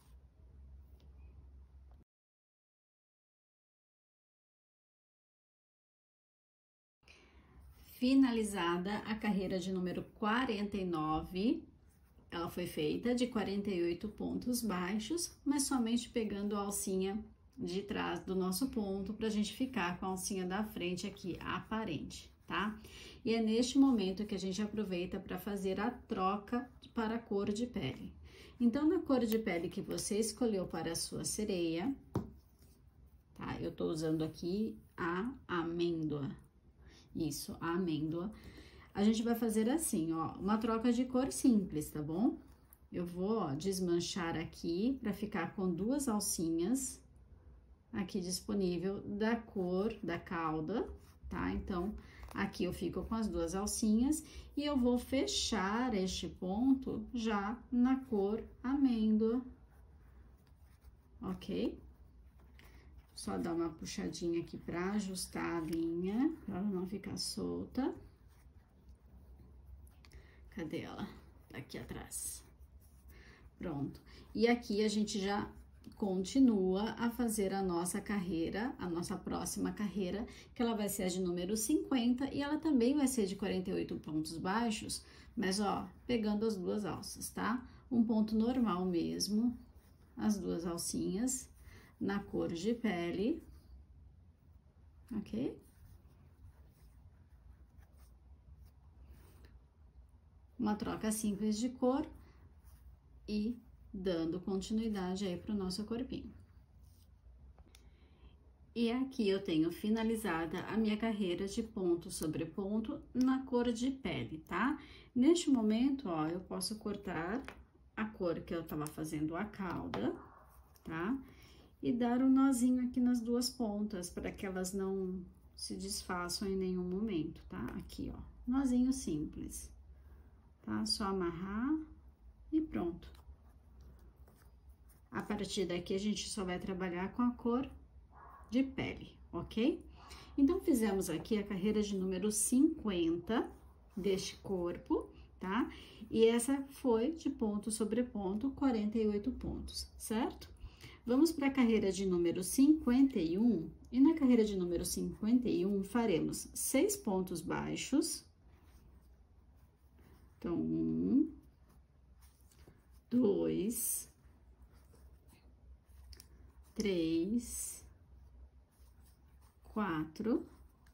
Speaker 1: Finalizada a carreira de número quarenta e nove, ela foi feita de quarenta e oito pontos baixos, mas somente pegando a alcinha de trás do nosso ponto, pra gente ficar com a alcinha da frente aqui aparente, tá? E é neste momento que a gente aproveita para fazer a troca para a cor de pele. Então, na cor de pele que você escolheu para a sua sereia, tá? Eu tô usando aqui a amêndoa. Isso, a amêndoa. A gente vai fazer assim, ó, uma troca de cor simples, tá bom? Eu vou, ó, desmanchar aqui para ficar com duas alcinhas aqui disponível da cor da cauda, tá? Então, aqui eu fico com as duas alcinhas e eu vou fechar este ponto já na cor amêndoa, ok? Só dar uma puxadinha aqui pra ajustar a linha, pra ela não ficar solta. Cadê ela? Tá aqui atrás. Pronto. E aqui a gente já continua a fazer a nossa carreira, a nossa próxima carreira, que ela vai ser a de número cinquenta e ela também vai ser de quarenta e oito pontos baixos, mas ó, pegando as duas alças, tá? Um ponto normal mesmo, as duas alcinhas na cor de pele, ok? Uma troca simples de cor e dando continuidade aí pro nosso corpinho. E aqui eu tenho finalizada a minha carreira de ponto sobre ponto na cor de pele, tá? Neste momento, ó, eu posso cortar a cor que eu tava fazendo a cauda, tá? E dar um nozinho aqui nas duas pontas, para que elas não se desfaçam em nenhum momento, tá? Aqui, ó, nozinho simples, tá? Só amarrar e pronto. A partir daqui, a gente só vai trabalhar com a cor de pele, ok? Então, fizemos aqui a carreira de número cinquenta deste corpo, tá? E essa foi de ponto sobre ponto, quarenta e oito pontos, certo? Vamos para a carreira de número cinquenta e um, e na carreira de número cinquenta e um, faremos seis pontos baixos. Então, um, dois, três, quatro,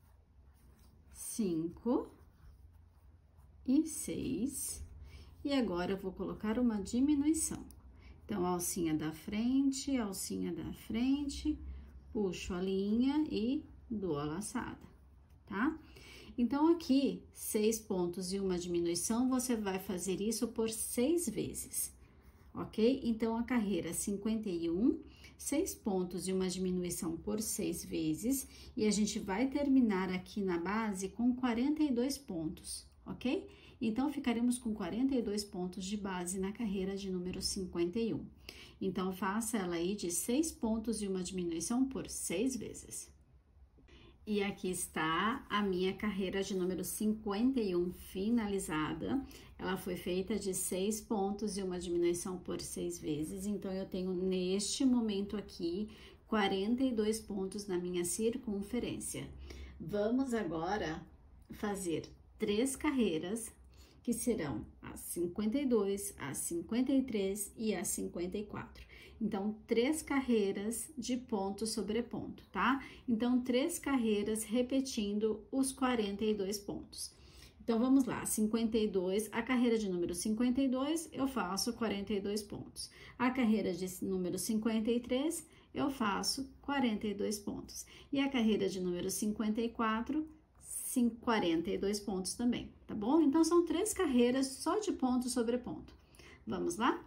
Speaker 1: cinco e seis. E agora, eu vou colocar uma diminuição. Então, alcinha da frente, alcinha da frente, puxo a linha e dou a laçada, tá? Então, aqui, seis pontos e uma diminuição, você vai fazer isso por seis vezes, ok? Então, a carreira cinquenta e um, seis pontos e uma diminuição por seis vezes, e a gente vai terminar aqui na base com quarenta e dois pontos, ok? Então, ficaremos com quarenta e dois pontos de base na carreira de número cinquenta e um. Então, faça ela aí de seis pontos e uma diminuição por seis vezes. E aqui está a minha carreira de número cinquenta e um finalizada. Ela foi feita de seis pontos e uma diminuição por seis vezes. Então, eu tenho neste momento aqui quarenta e dois pontos na minha circunferência. Vamos agora fazer três carreiras, que serão a cinquenta e dois, a cinquenta e três e a cinquenta e quatro. Então, três carreiras de ponto sobre ponto, tá? Então, três carreiras repetindo os quarenta e dois pontos. Então, vamos lá, cinquenta e dois, a carreira de número cinquenta e dois, eu faço quarenta e dois pontos. A carreira de número cinquenta e três, eu faço quarenta e dois pontos. E a carreira de número cinquenta e quatro, quarenta e dois pontos também, tá bom? Então, são três carreiras só de ponto sobre ponto. Vamos lá?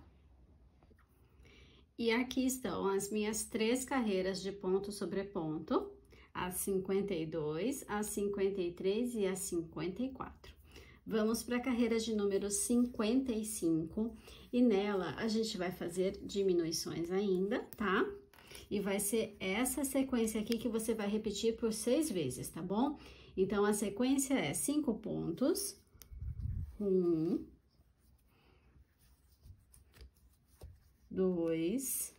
Speaker 1: E aqui estão as minhas três carreiras de ponto sobre ponto, a cinquenta e dois, a cinquenta e três e a cinquenta e quatro. Vamos para a carreira de número cinquenta e cinco, e nela a gente vai fazer diminuições ainda, tá? E vai ser essa sequência aqui que você vai repetir por seis vezes, tá bom? Então, a sequência é cinco pontos, um, dois,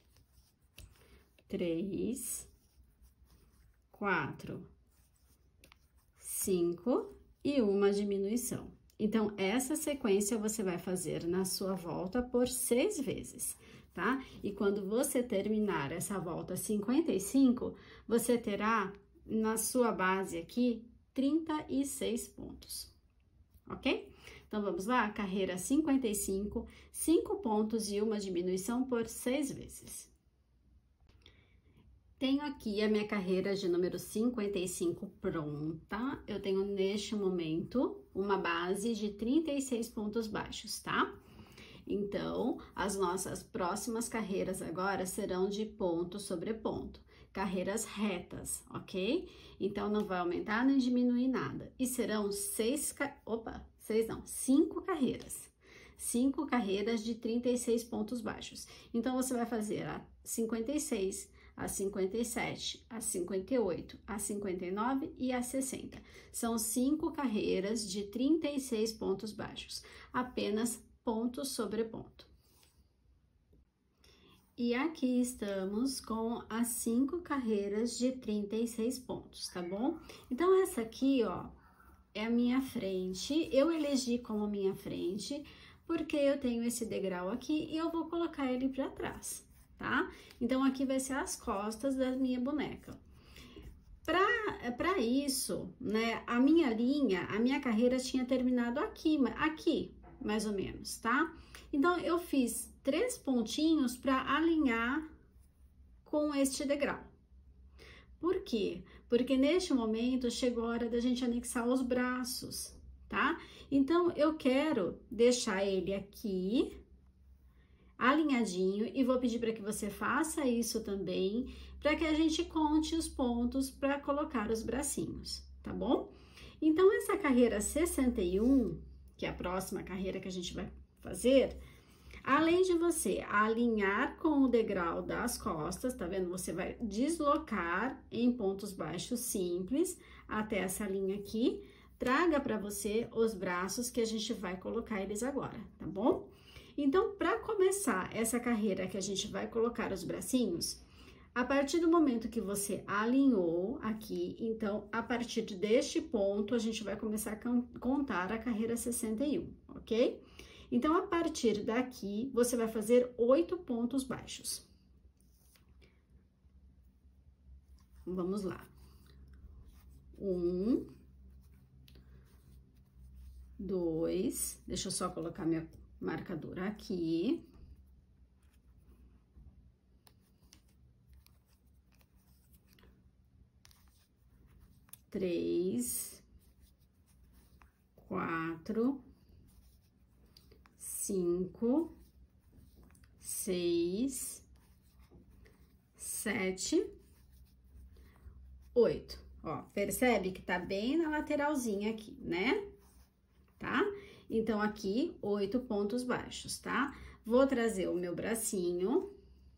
Speaker 1: três, quatro, cinco e uma diminuição. Então, essa sequência você vai fazer na sua volta por seis vezes, tá? E quando você terminar essa volta cinquenta e cinco, você terá na sua base aqui trinta e seis pontos, ok? Então, vamos lá? Carreira cinquenta e cinco, cinco pontos e uma diminuição por seis vezes. Tenho aqui a minha carreira de número cinquenta e cinco pronta. Eu tenho, neste momento, uma base de trinta e seis pontos baixos, tá? Então, as nossas próximas carreiras agora serão de ponto sobre ponto. Carreiras retas, ok? Então, não vai aumentar nem diminuir nada. E serão seis, opa, seis não, cinco carreiras. Cinco carreiras de trinta e seis pontos baixos. Então, você vai fazer a cinquenta e seis, a cinquenta e sete, a cinquenta e oito, a cinquenta e nove e a sessenta. São cinco carreiras de trinta e seis pontos baixos. Apenas ponto sobre ponto. E aqui estamos com as cinco carreiras de trinta e seis pontos, tá bom? Então, essa aqui, ó, é a minha frente. Eu elegi como minha frente, porque eu tenho esse degrau aqui e eu vou colocar ele pra trás, tá? Então, aqui vai ser as costas da minha boneca. Pra, pra isso, né, a minha linha, a minha carreira tinha terminado aqui, aqui, mais ou menos, tá? Então, eu fiz três pontinhos para alinhar com este degrau. Por quê? Porque neste momento chegou a hora da gente anexar os braços, tá? Então, eu quero deixar ele aqui alinhadinho e vou pedir para que você faça isso também, para que a gente conte os pontos para colocar os bracinhos, tá bom? Então, essa carreira sessenta e um, que é a próxima carreira que a gente vai fazer, além de você alinhar com o degrau das costas, tá vendo? Você vai deslocar em pontos baixos simples até essa linha aqui. Traga para você os braços que a gente vai colocar eles agora, tá bom? Então, para começar essa carreira que a gente vai colocar os bracinhos, a partir do momento que você alinhou aqui, então, a partir deste ponto, a gente vai começar a contar a carreira sessenta e um, ok? Então, a partir daqui, você vai fazer oito pontos baixos. Vamos lá. Um, dois, deixa eu só colocar minha marcadora aqui. Três, quatro, cinco, seis, sete, oito. Ó, percebe que tá bem na lateralzinha aqui, né? Tá? Então, aqui, oito pontos baixos, tá? Vou trazer o meu bracinho.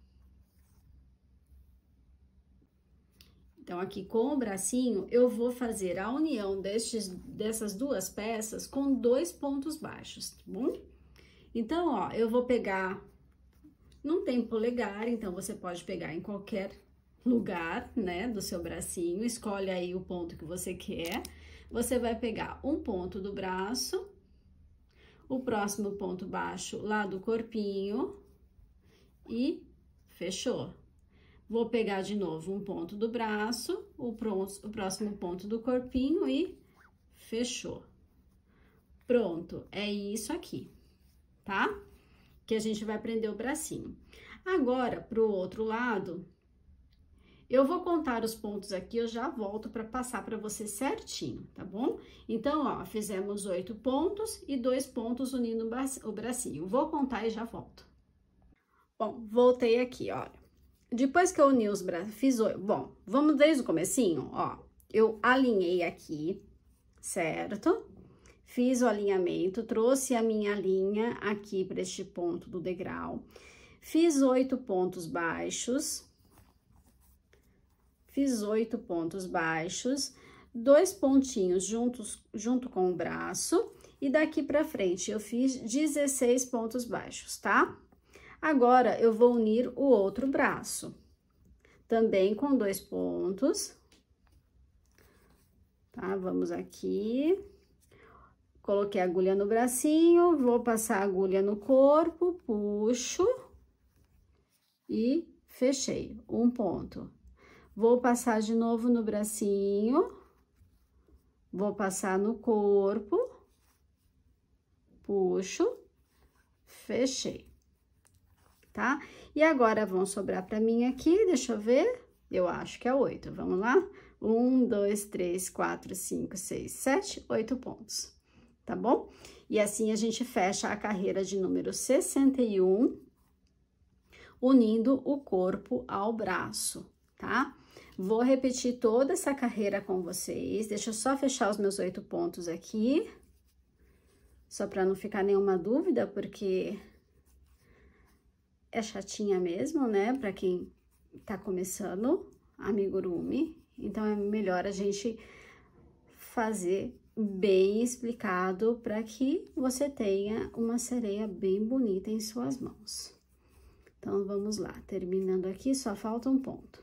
Speaker 1: Então, aqui com o bracinho, eu vou fazer a união destes, dessas duas peças com dois pontos baixos, tá bom? Então, ó, eu vou pegar, não tem polegar, então você pode pegar em qualquer lugar, né, do seu bracinho, escolhe aí o ponto que você quer. Você vai pegar um ponto do braço, o próximo ponto baixo lá do corpinho e fechou. Vou pegar de novo um ponto do braço, o, pronto, o próximo ponto do corpinho e fechou. Pronto, é isso aqui, tá? Que a gente vai prender o bracinho. Agora, pro outro lado, eu vou contar os pontos aqui, eu já volto para passar para você certinho, tá bom? Então, ó, fizemos oito pontos e dois pontos unindo o bracinho. Vou contar e já volto. Bom, voltei aqui, olha. Depois que eu uni os braços, fiz oito. Bom, vamos desde o comecinho, ó. Eu alinhei aqui, certo? Fiz o alinhamento, trouxe a minha linha aqui para este ponto do degrau. Fiz oito pontos baixos. Fiz oito pontos baixos, dois pontinhos juntos, junto com o braço. E daqui pra frente, eu fiz dezesseis pontos baixos, tá? Agora, eu vou unir o outro braço, também com dois pontos, tá? Vamos aqui, coloquei a agulha no bracinho, vou passar a agulha no corpo, puxo e fechei, um ponto. Vou passar de novo no bracinho, vou passar no corpo, puxo, fechei. Tá? E agora, vão sobrar pra mim aqui, deixa eu ver, eu acho que é oito, vamos lá? Um, dois, três, quatro, cinco, seis, sete, oito pontos, tá bom? E assim a gente fecha a carreira de número sessenta e um, unindo o corpo ao braço, tá? Vou repetir toda essa carreira com vocês, deixa eu só fechar os meus oito pontos aqui, só pra não ficar nenhuma dúvida, porque é chatinha mesmo, né? Pra quem tá começando amigurumi, então é melhor a gente fazer bem explicado para que você tenha uma sereia bem bonita em suas mãos. Então, vamos lá, terminando aqui, só falta um ponto.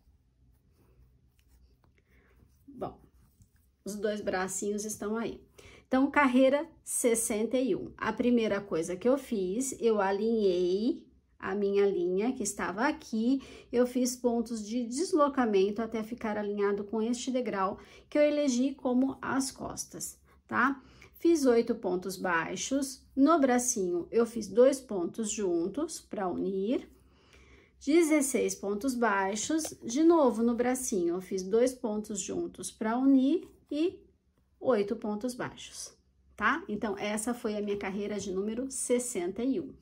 Speaker 1: Bom, os dois bracinhos estão aí. Então, carreira sessenta e um. A primeira coisa que eu fiz, eu alinhei a minha linha que estava aqui, eu fiz pontos de deslocamento até ficar alinhado com este degrau que eu elegi como as costas, tá? Fiz oito pontos baixos, no bracinho eu fiz dois pontos juntos para unir, dezesseis pontos baixos, de novo no bracinho eu fiz dois pontos juntos para unir e oito pontos baixos, tá? Então, essa foi a minha carreira de número sessenta e um.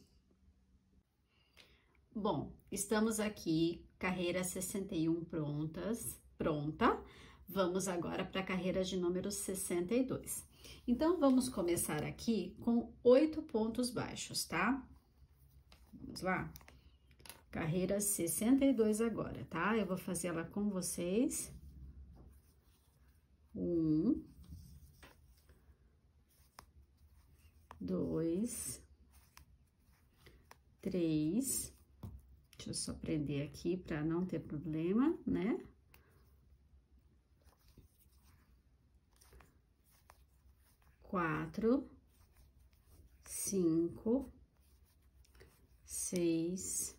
Speaker 1: Bom, estamos aqui, carreira sessenta e um prontas, pronta. Vamos agora para a carreira de número sessenta e dois. Então, vamos começar aqui com oito pontos baixos, tá? Vamos lá? Carreira sessenta e dois agora, tá? Eu vou fazer ela com vocês. Um, dois, três. Deixa eu só prender aqui para não ter problema, né? Quatro, cinco, seis,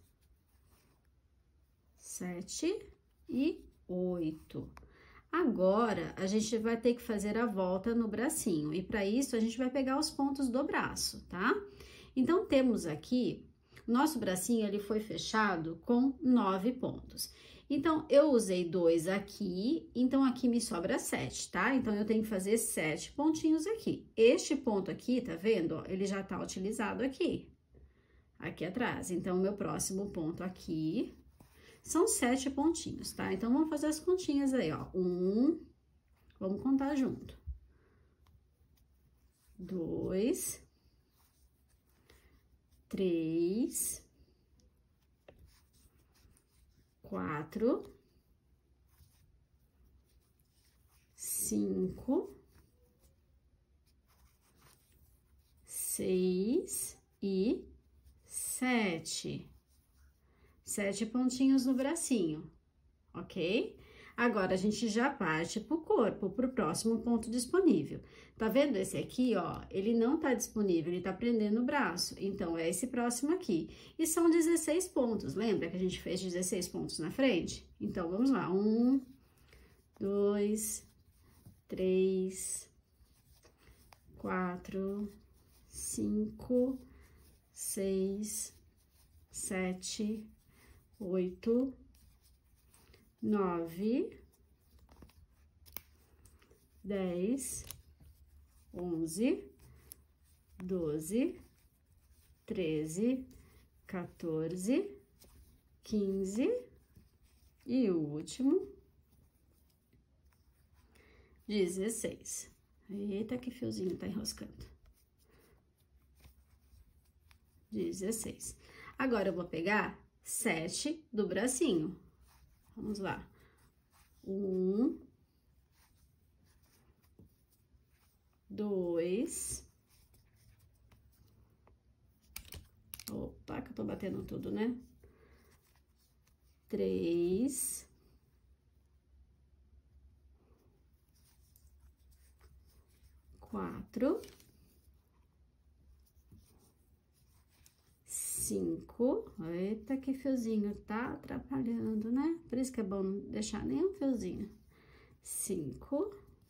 Speaker 1: sete e oito. Agora, a gente vai ter que fazer a volta no bracinho, e para isso, a gente vai pegar os pontos do braço, tá? Então, temos aqui, nosso bracinho, ele foi fechado com nove pontos. Então, eu usei dois aqui, então aqui me sobra sete, tá? Então, eu tenho que fazer sete pontinhos aqui. Este ponto aqui, tá vendo? Ó, ele já tá utilizado aqui, aqui atrás. Então, o meu próximo ponto aqui são sete pontinhos, tá? Então, vamos fazer as continhas aí, ó. Um, vamos contar junto. dois, três, quatro, cinco, seis e sete. Sete pontinhos no bracinho, ok? Agora, a gente já parte pro corpo, pro próximo ponto disponível. Tá vendo esse aqui, ó? Ele não tá disponível, ele tá prendendo o braço. Então, é esse próximo aqui. E são dezesseis pontos, lembra que a gente fez dezesseis pontos na frente? Então, vamos lá. Um, dois, três, quatro, cinco, seis, sete, oito, nove, dez, onze, doze, treze, quatorze, quinze e o último, dezesseis. Eita, que fiozinho tá enroscando. dezesseis. Agora, eu vou pegar sete do bracinho. Vamos lá. Um, dois. Opa, que eu tô batendo tudo, né? Três. Quatro. Cinco. Eita, que fiozinho tá atrapalhando, né? Por isso que é bom não deixar nenhum fiozinho. Cinco.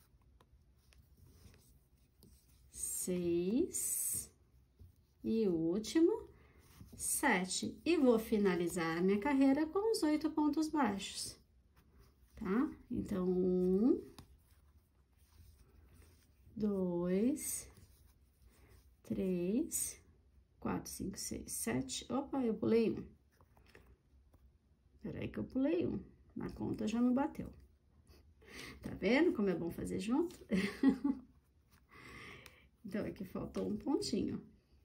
Speaker 1: Seis. E o último, sete. E vou finalizar a minha carreira com os oito pontos baixos, tá? Então, um, dois, três, quatro, cinco, seis, sete. Opa, eu pulei um. Peraí que eu pulei um. Na conta já não bateu. Tá vendo como é bom fazer junto? Então, aqui faltou um pontinho.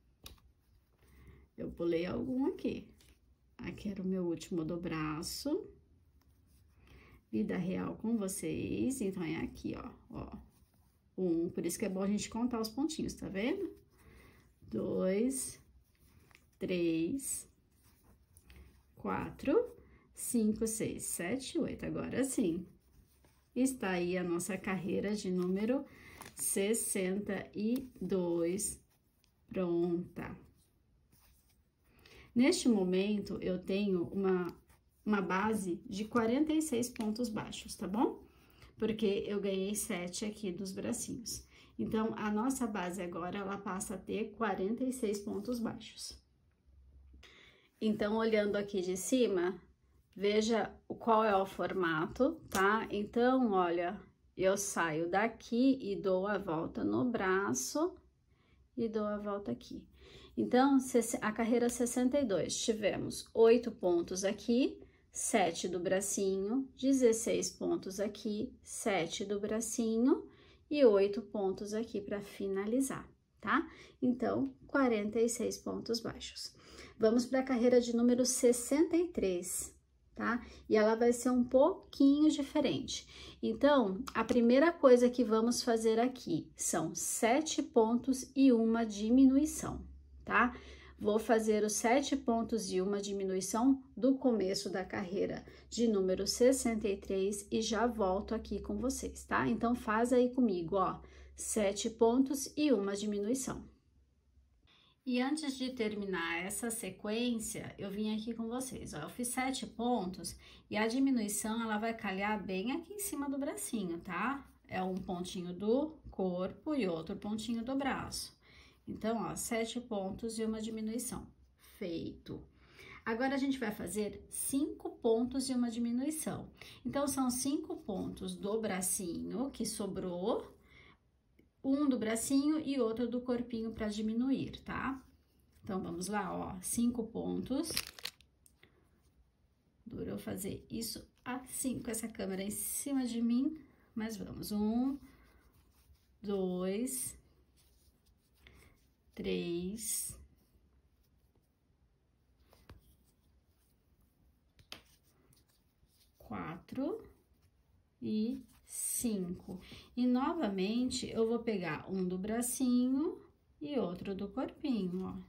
Speaker 1: Eu pulei algum aqui. Aqui era o meu último do braço. Vida real com vocês. Então, é aqui, ó. Ó. Um. Por isso que é bom a gente contar os pontinhos, tá vendo? Dois. Três, quatro, cinco, seis, sete, oito. Agora sim, está aí a nossa carreira de número sessenta e dois pronta. Neste momento, eu tenho uma, uma base de quarenta e seis pontos baixos, tá bom? Porque eu ganhei sete aqui dos bracinhos. Então, a nossa base agora, ela passa a ter quarenta e seis pontos baixos. Então, olhando aqui de cima, veja qual é o formato, tá? Então, olha, eu saio daqui e dou a volta no braço e dou a volta aqui. Então, a carreira sessenta e dois, tivemos oito pontos aqui, sete do bracinho, dezesseis pontos aqui, sete do bracinho e oito pontos aqui para finalizar, tá? Então, quarenta e seis pontos baixos. Vamos para a carreira de número sessenta e três, tá? E ela vai ser um pouquinho diferente. Então, a primeira coisa que vamos fazer aqui são sete pontos e uma diminuição, tá? Vou fazer os sete pontos e uma diminuição do começo da carreira de número sessenta e três e já volto aqui com vocês, tá? Então, faz aí comigo, ó, sete pontos e uma diminuição. E antes de terminar essa sequência, eu vim aqui com vocês, ó, eu fiz sete pontos e a diminuição, ela vai calhar bem aqui em cima do bracinho, tá? É um pontinho do corpo e outro pontinho do braço. Então, ó, sete pontos e uma diminuição. Feito. Agora, a gente vai fazer cinco pontos e uma diminuição. Então, são cinco pontos do bracinho que sobrou, um do bracinho e outro do corpinho para diminuir, tá? Então, vamos lá, ó, cinco pontos. Dura eu fazer isso assim, com essa câmera em cima de mim, mas vamos. Um, dois, três, quatro e cinco. E novamente eu vou pegar um do bracinho e outro do corpinho, ó.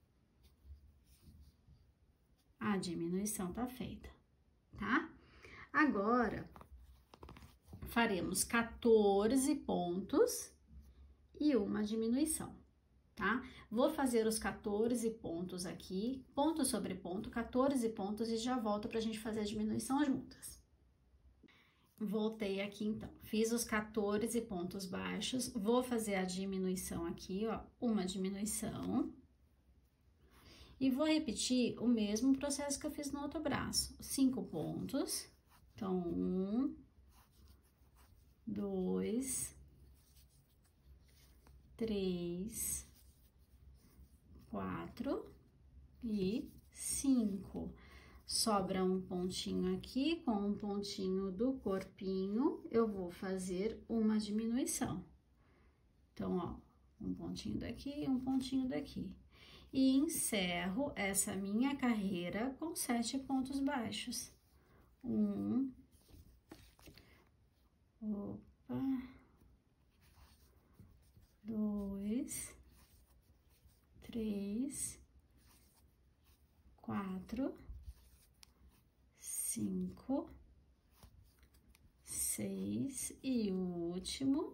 Speaker 1: A diminuição tá feita, tá? Agora, faremos quatorze pontos e uma diminuição, tá? Vou fazer os quatorze pontos aqui, ponto sobre ponto, quatorze pontos e já volto pra gente fazer a diminuição juntas. Voltei aqui, então, fiz os quatorze pontos baixos, vou fazer a diminuição aqui, ó, uma diminuição. E vou repetir o mesmo processo que eu fiz no outro braço, cinco pontos. Então, um, dois, três, quatro e cinco. Sobra um pontinho aqui, com um pontinho do corpinho, eu vou fazer uma diminuição. Então, ó, um pontinho daqui e um pontinho daqui. E encerro essa minha carreira com sete pontos baixos. Um, opa, dois, três, quatro, cinco, seis e o último.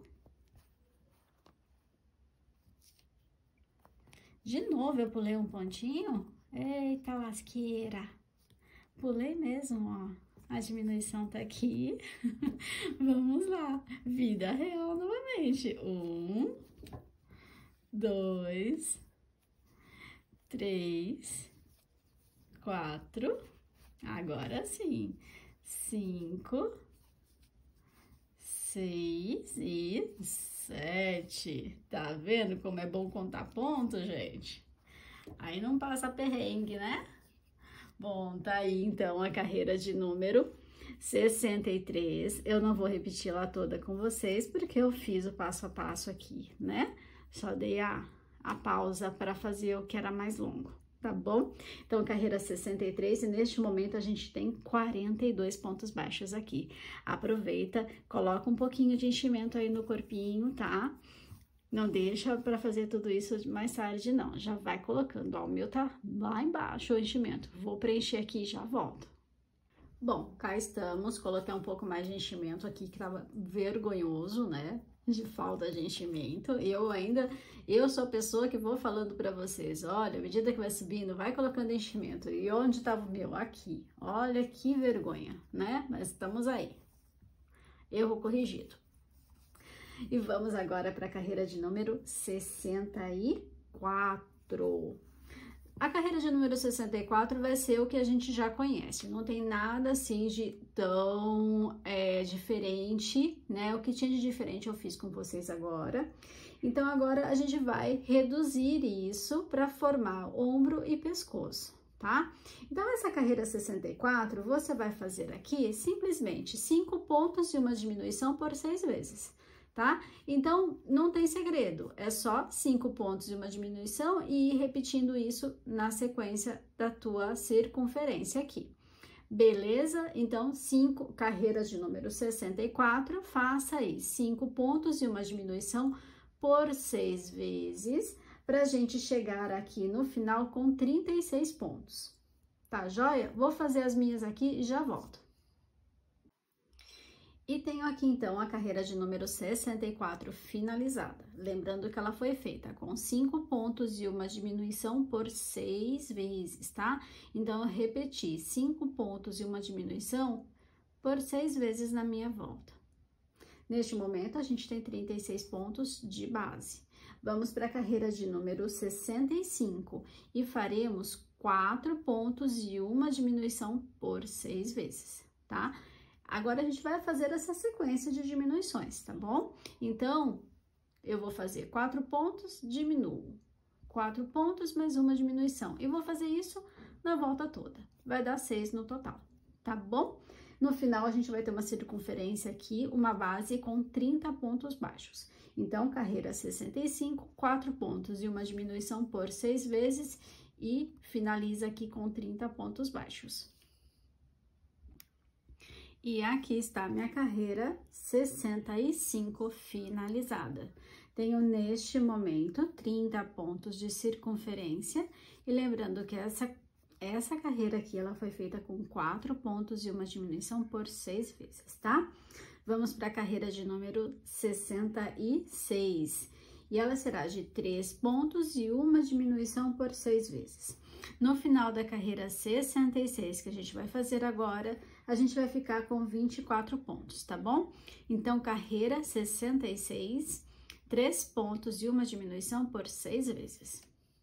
Speaker 1: De novo, eu pulei um pontinho. Eita lasqueira! Pulei mesmo, ó. A diminuição tá aqui. Vamos lá. Vida real novamente. Um, dois, três, quatro. Agora sim. Cinco, seis e sete. Tá vendo como é bom contar pontos, gente? Aí não passa perrengue, né? Bom, tá aí então a carreira de número sessenta e três. Eu não vou repetir ela toda com vocês, porque eu fiz o passo a passo aqui, né? Só dei a, a pausa para fazer o que era mais longo, tá bom? Então, carreira sessenta e três, e neste momento a gente tem quarenta e dois pontos baixos aqui. Aproveita, coloca um pouquinho de enchimento aí no corpinho, tá? Não deixa para fazer tudo isso mais tarde, não. Já vai colocando, ó, o meu tá lá embaixo o enchimento. Vou preencher aqui e já volto. Bom, cá estamos. Coloquei um pouco mais de enchimento aqui, que tava vergonhoso, né? De falta de enchimento. Eu ainda, eu sou a pessoa que vou falando para vocês, olha, à medida que vai subindo, vai colocando enchimento. E onde tava o meu? Aqui. Olha que vergonha, né? Mas estamos aí. Erro corrigido. E vamos agora para a carreira de número sessenta e quatro. A carreira de número sessenta e quatro vai ser o que a gente já conhece, não tem nada assim de tão é, diferente, né? O que tinha de diferente eu fiz com vocês agora. Então, agora a gente vai reduzir isso para formar ombro e pescoço, tá? Então, essa carreira sessenta e quatro, você vai fazer aqui simplesmente cinco pontos e uma diminuição por seis vezes. Tá? Então, não tem segredo, é só cinco pontos e uma diminuição e ir repetindo isso na sequência da tua circunferência aqui. Beleza? Então, cinco carreiras de número sessenta e quatro, faça aí cinco pontos e uma diminuição por seis vezes, pra gente chegar aqui no final com trinta e seis pontos. Tá, joia? Vou fazer as minhas aqui e já volto. E tenho aqui, então, a carreira de número sessenta e quatro finalizada. Lembrando que ela foi feita com cinco pontos e uma diminuição por seis vezes, tá? Então, eu repeti cinco pontos e uma diminuição por seis vezes na minha volta. Neste momento, a gente tem trinta e seis pontos de base. Vamos para a carreira de número sessenta e cinco e faremos quatro pontos e uma diminuição por seis vezes, tá? Agora, a gente vai fazer essa sequência de diminuições, tá bom? Então, eu vou fazer quatro pontos, diminuo. Quatro pontos, mais uma diminuição. E vou fazer isso na volta toda. Vai dar seis no total, tá bom? No final, a gente vai ter uma circunferência aqui, uma base com trinta pontos baixos. Então, carreira sessenta e cinco, quatro pontos e uma diminuição por seis vezes e finaliza aqui com trinta pontos baixos. E aqui está a minha carreira sessenta e cinco finalizada. Tenho neste momento trinta pontos de circunferência e lembrando que essa, essa carreira aqui ela foi feita com quatro pontos e uma diminuição por seis vezes, tá? Vamos para a carreira de número sessenta e seis e ela será de três pontos e uma diminuição por seis vezes. No final da carreira sessenta e seis, que a gente vai fazer agora, a gente vai ficar com vinte e quatro pontos, tá bom? Então, carreira sessenta e seis, três pontos e uma diminuição por seis vezes.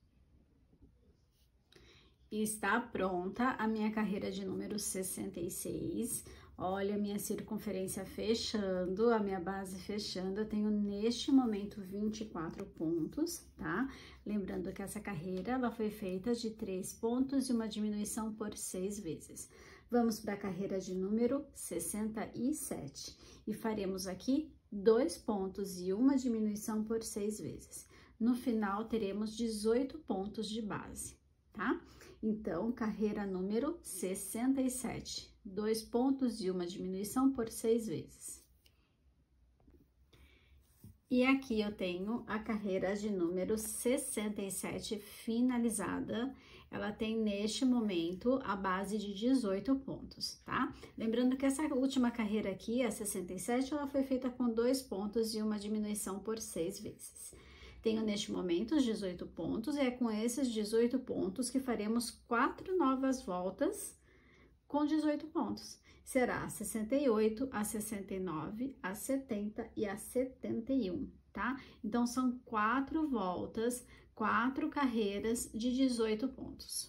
Speaker 1: E está pronta a minha carreira de número sessenta e seis. Olha a minha circunferência fechando, a minha base fechando. Eu tenho neste momento vinte e quatro pontos, tá? Lembrando que essa carreira ela foi feita de três pontos e uma diminuição por seis vezes. Vamos para a carreira de número sessenta e sete e faremos aqui dois pontos e uma diminuição por seis vezes. No final, teremos dezoito pontos de base, tá? Então, carreira número sessenta e sete, dois pontos e uma diminuição por seis vezes. E aqui eu tenho a carreira de número sessenta e sete finalizada. Ela tem neste momento a base de dezoito pontos, tá? Lembrando que essa última carreira aqui, a sessenta e sete, ela foi feita com dois pontos e uma diminuição por seis vezes. Tenho neste momento os dezoito pontos e é com esses dezoito pontos que faremos quatro novas voltas com dezoito pontos. Será a sessenta e oito, a sessenta e nove, a setenta e a setenta e um, tá? Então, são quatro voltas, quatro carreiras de dezoito pontos.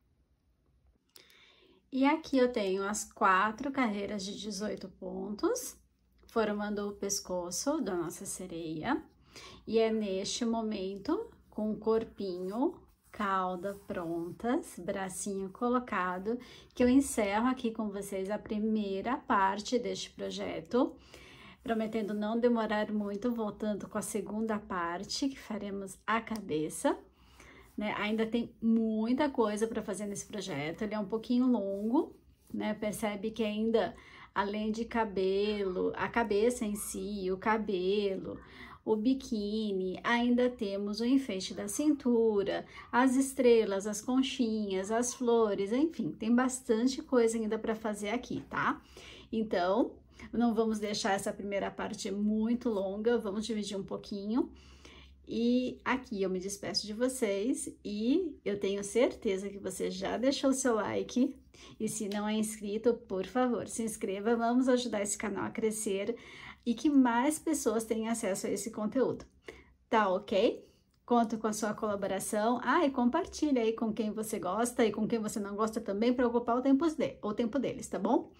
Speaker 1: E aqui eu tenho as quatro carreiras de dezoito pontos, formando o pescoço da nossa sereia. E é neste momento, com o corpinho, cauda prontas, bracinho colocado, que eu encerro aqui com vocês a primeira parte deste projeto, prometendo não demorar muito, voltando com a segunda parte, que faremos a cabeça, né? Ainda tem muita coisa para fazer nesse projeto, ele é um pouquinho longo, né? Percebe que ainda, além de cabelo, a cabeça em si, o cabelo, o biquíni, ainda temos o enfeite da cintura, as estrelas, as conchinhas, as flores, enfim, tem bastante coisa ainda para fazer aqui, tá? Então, não vamos deixar essa primeira parte muito longa, vamos dividir um pouquinho. E aqui eu me despeço de vocês e eu tenho certeza que você já deixou o seu like. E se não é inscrito, por favor, se inscreva, vamos ajudar esse canal a crescer e que mais pessoas tenham acesso a esse conteúdo. Tá ok? Conto com a sua colaboração. Ah, e compartilha aí com quem você gosta e com quem você não gosta também para ocupar o tempo, de, o tempo deles, tá bom?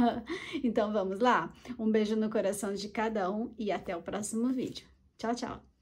Speaker 1: Então vamos lá? Um beijo no coração de cada um e até o próximo vídeo. Tchau, tchau!